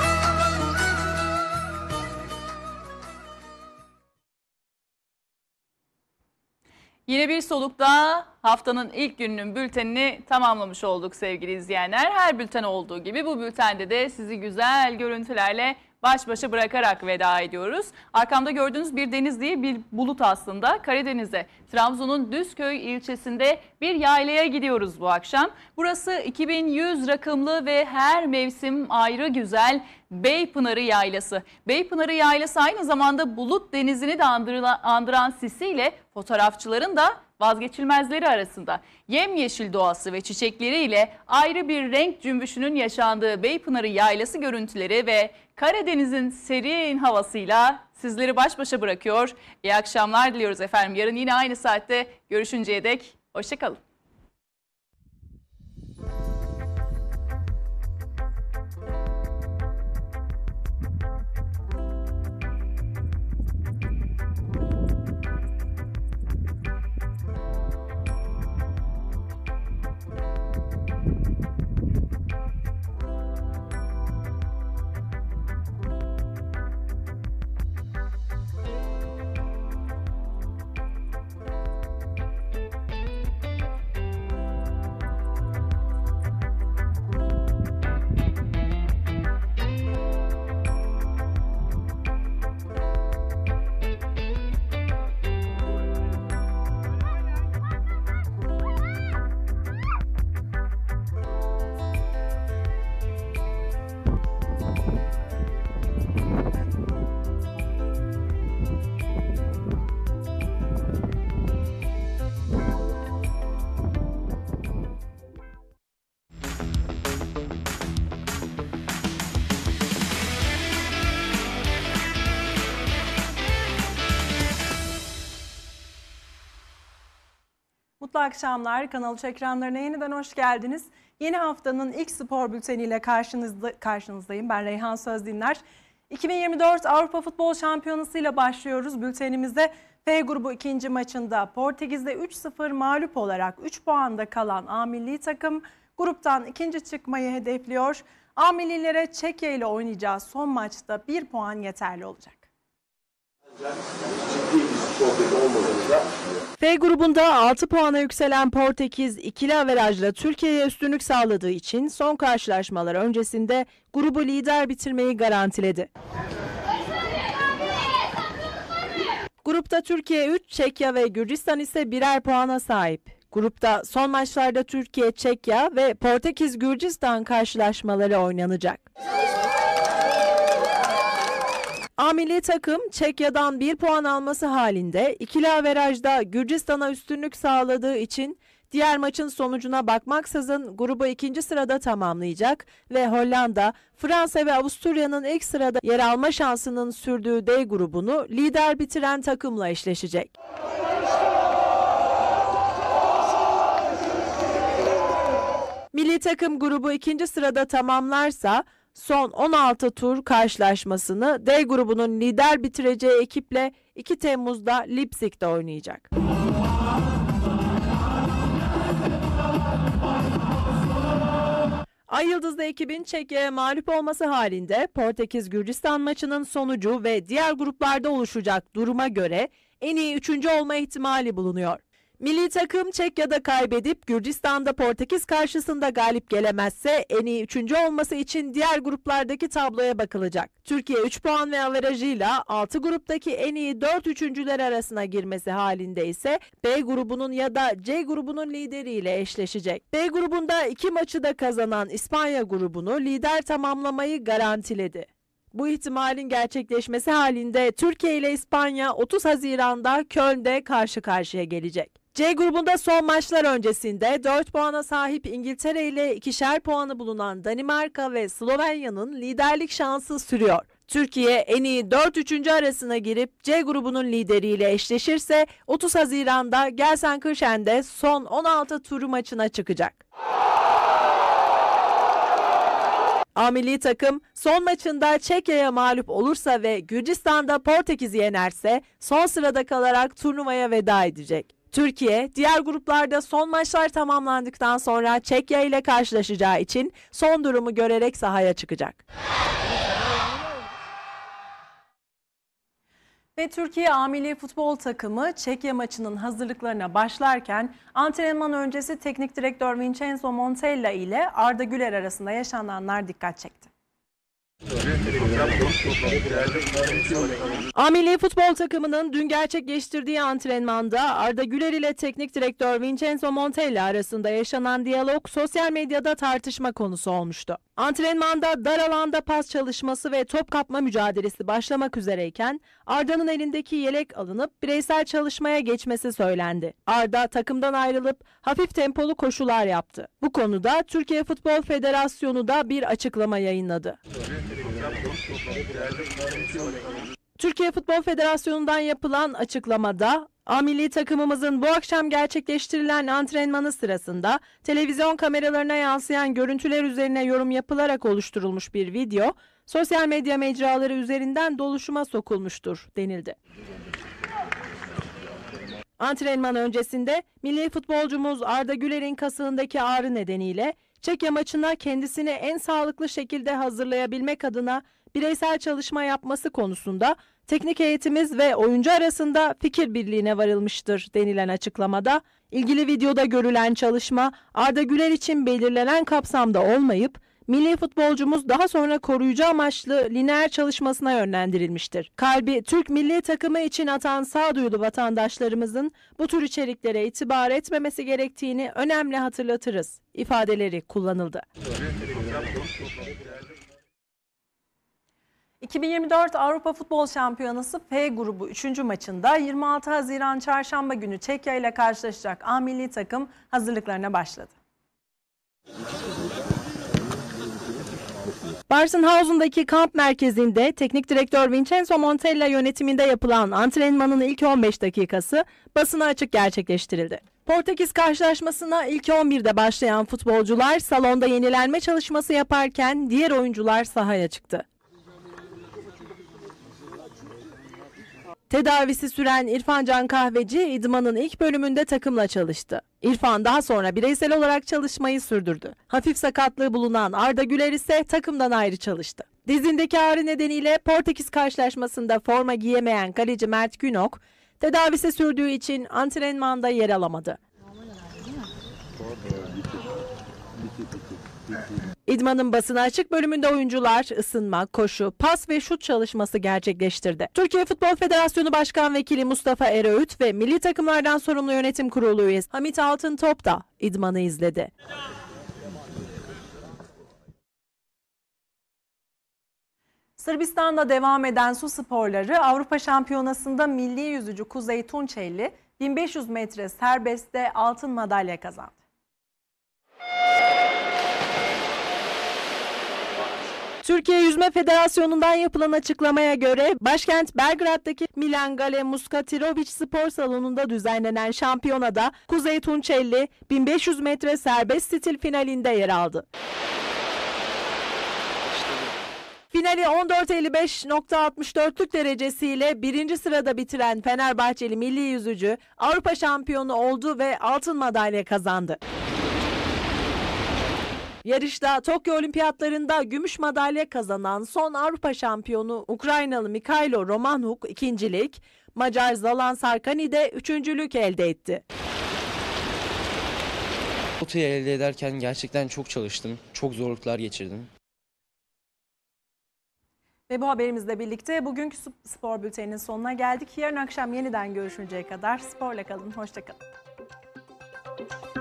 Yine bir solukta haftanın ilk gününün bültenini tamamlamış olduk sevgili izleyenler. Her bülten olduğu gibi bu bültende de sizi güzel görüntülerle baş başa bırakarak veda ediyoruz. Arkamda gördüğünüz bir deniz değil, bir bulut aslında. Karadeniz'de, Trabzon'un Düzköy ilçesinde bir yaylaya gidiyoruz bu akşam. Burası iki bin yüz rakımlı ve her mevsim ayrı güzel Beypınarı Yaylası. Beypınarı Yaylası aynı zamanda Bulut Denizi'ni de andıran sisiyle fotoğrafçıların da vazgeçilmezleri arasında. Yemyeşil doğası ve çiçekleriyle ayrı bir renk cümbüşünün yaşandığı Beypınarı Yaylası görüntüleri ve Karadeniz'in serin havasıyla sizleri baş başa bırakıyor. İyi akşamlar diliyoruz efendim. Yarın yine aynı saatte görüşünceye dek hoşça kalın. Mutlu akşamlar. Kanal üç ekranlarına yeniden hoş geldiniz. Yeni haftanın ilk spor bülteniyle karşınızda, karşınızdayım. Ben Reyhan Sözdinler. iki bin yirmi dört Avrupa Futbol Şampiyonası ile başlıyoruz. Bültenimizde F grubu ikinci maçında Portekiz'de üç sıfır mağlup olarak üç puanda kalan A milli takım gruptan ikinci çıkmayı hedefliyor. A millilere Çekya ile oynayacağı son maçta bir puan yeterli olacak. F grubunda altı puana yükselen Portekiz ikili averajla Türkiye'ye üstünlük sağladığı için son karşılaşmalar öncesinde grubu lider bitirmeyi garantiledi. Grupta Türkiye üç, Çekya ve Gürcistan ise birer puana sahip. Grupta son maçlarda Türkiye, Çekya ve Portekiz Gürcistan karşılaşmaları oynanacak. A milli takım Çekya'dan bir puan alması halinde ikili averajda Gürcistan'a üstünlük sağladığı için diğer maçın sonucuna bakmaksızın grubu ikinci sırada tamamlayacak ve Hollanda, Fransa ve Avusturya'nın ilk sırada yer alma şansının sürdüğü D grubunu lider bitiren takımla eşleşecek. Milli takım grubu ikinci sırada tamamlarsa son on altı tur karşılaşmasını D grubunun lider bitireceği ekiple iki Temmuz'da Leipzig'te oynayacak. Ay Yıldızlı ekibin Çekya'ya mağlup olması halinde Portekiz-Gürcistan maçının sonucu ve diğer gruplarda oluşacak duruma göre en iyi üçüncü olma ihtimali bulunuyor. Milli takım Çekya'da kaybedip Gürcistan'da Portekiz karşısında galip gelemezse en iyi üçüncü olması için diğer gruplardaki tabloya bakılacak. Türkiye üç puan ve averajıyla altı gruptaki en iyi dört üçüncüler arasına girmesi halinde ise B grubunun ya da C grubunun lideriyle eşleşecek. B grubunda iki maçı da kazanan İspanya grubunu lider tamamlamayı garantiledi. Bu ihtimalin gerçekleşmesi halinde Türkiye ile İspanya otuz Haziran'da Köln'de karşı karşıya gelecek. C grubunda son maçlar öncesinde dört puana sahip İngiltere ile ikişer puanı bulunan Danimarka ve Slovenya'nın liderlik şansı sürüyor. Türkiye en iyi dört üçüncü arasına girip C grubunun lideriyle eşleşirse otuz Haziran'da Gelsenkirchen'de son on altı turu maçına çıkacak. A milli takım son maçında Çekya'ya mağlup olursa ve Gürcistan'da Portekiz'i yenerse son sırada kalarak turnuvaya veda edecek. Türkiye, diğer gruplarda son maçlar tamamlandıktan sonra Çekya ile karşılaşacağı için son durumu görerek sahaya çıkacak. Ve Türkiye A milli futbol takımı Çekya maçının hazırlıklarına başlarken antrenman öncesi teknik direktör Vincenzo Montella ile Arda Güler arasında yaşananlar dikkat çekti. A milli futbol takımının dün gerçekleştirdiği antrenmanda Arda Güler ile teknik direktör Vincenzo Montella arasında yaşanan diyalog sosyal medyada tartışma konusu olmuştu. Antrenmanda dar alanda pas çalışması ve top kapma mücadelesi başlamak üzereyken Arda'nın elindeki yelek alınıp bireysel çalışmaya geçmesi söylendi. Arda takımdan ayrılıp hafif tempolu koşular yaptı. Bu konuda Türkiye Futbol Federasyonu da bir açıklama yayınladı. Türkiye Futbol Federasyonu'ndan yapılan açıklamada A milli takımımızın bu akşam gerçekleştirilen antrenmanı sırasında televizyon kameralarına yansıyan görüntüler üzerine yorum yapılarak oluşturulmuş bir video sosyal medya mecraları üzerinden dolaşıma sokulmuştur denildi. Antrenman öncesinde milli futbolcumuz Arda Güler'in kasığındaki ağrı nedeniyle Çekya maçına kendisini en sağlıklı şekilde hazırlayabilmek adına bireysel çalışma yapması konusunda teknik heyetimiz ve oyuncu arasında fikir birliğine varılmıştır denilen açıklamada, ilgili videoda görülen çalışma Arda Güler için belirlenen kapsamda olmayıp, milli futbolcumuz daha sonra koruyucu amaçlı lineer çalışmasına yönlendirilmiştir. Kalbi Türk milli takımı için atan sağduyulu vatandaşlarımızın bu tür içeriklere itibar etmemesi gerektiğini önemli hatırlatırız ifadeleri kullanıldı. iki bin yirmi dört Avrupa Futbol Şampiyonası F grubu üçüncü maçında yirmi altı Haziran Çarşamba günü Çekya ile karşılaşacak A milli takım hazırlıklarına başladı. Barsenhausen'daki kamp merkezinde teknik direktör Vincenzo Montella yönetiminde yapılan antrenmanın ilk on beş dakikası basına açık gerçekleştirildi. Portekiz karşılaşmasına ilk on birde başlayan futbolcular salonda yenilenme çalışması yaparken diğer oyuncular sahaya çıktı. Tedavisi süren İrfan Can Kahveci idmanın ilk bölümünde takımla çalıştı. İrfan daha sonra bireysel olarak çalışmayı sürdürdü. Hafif sakatlığı bulunan Arda Güler ise takımdan ayrı çalıştı. Dizindeki ağrı nedeniyle Portekiz karşılaşmasında forma giyemeyen kaleci Mert Günok, tedavisi sürdüğü için antrenmanda yer alamadı. İdmanın basına açık bölümünde oyuncular ısınma, koşu, pas ve şut çalışması gerçekleştirdi. Türkiye Futbol Federasyonu Başkan Vekili Mustafa Eröğüt ve milli takımlardan sorumlu yönetim kurulu üyesi Hamit Altıntop da idmanı izledi. Sırbistan'da devam eden su sporları Avrupa Şampiyonası'nda milli yüzücü Kuzey Tunçelli bin beş yüz metre serbestte altın madalya kazandı. Türkiye Yüzme Federasyonu'ndan yapılan açıklamaya göre başkent Belgrad'daki Milan Gale Muskatirovic Spor Salonu'nda düzenlenen şampiyonada Kuzey Tunçelli bin beş yüz metre serbest stil finalinde yer aldı. Finali on dört elli beş nokta altmış dörtlük derecesiyle birinci sırada bitiren Fenerbahçeli milli yüzücü Avrupa şampiyonu oldu ve altın madalya kazandı. Yarışta Tokyo Olimpiyatlarında gümüş madalya kazanan son Avrupa şampiyonu Ukraynalı Mikhailo Romanuk ikincilik, Macar Zalan Sarkani de üçüncülük elde etti. Rotayı elde ederken gerçekten çok çalıştım, çok zorluklar geçirdim. Ve bu haberimizle birlikte bugünkü spor bülteninin sonuna geldik. Yarın akşam yeniden görüşünceye kadar sporla kalın, hoşça kalın.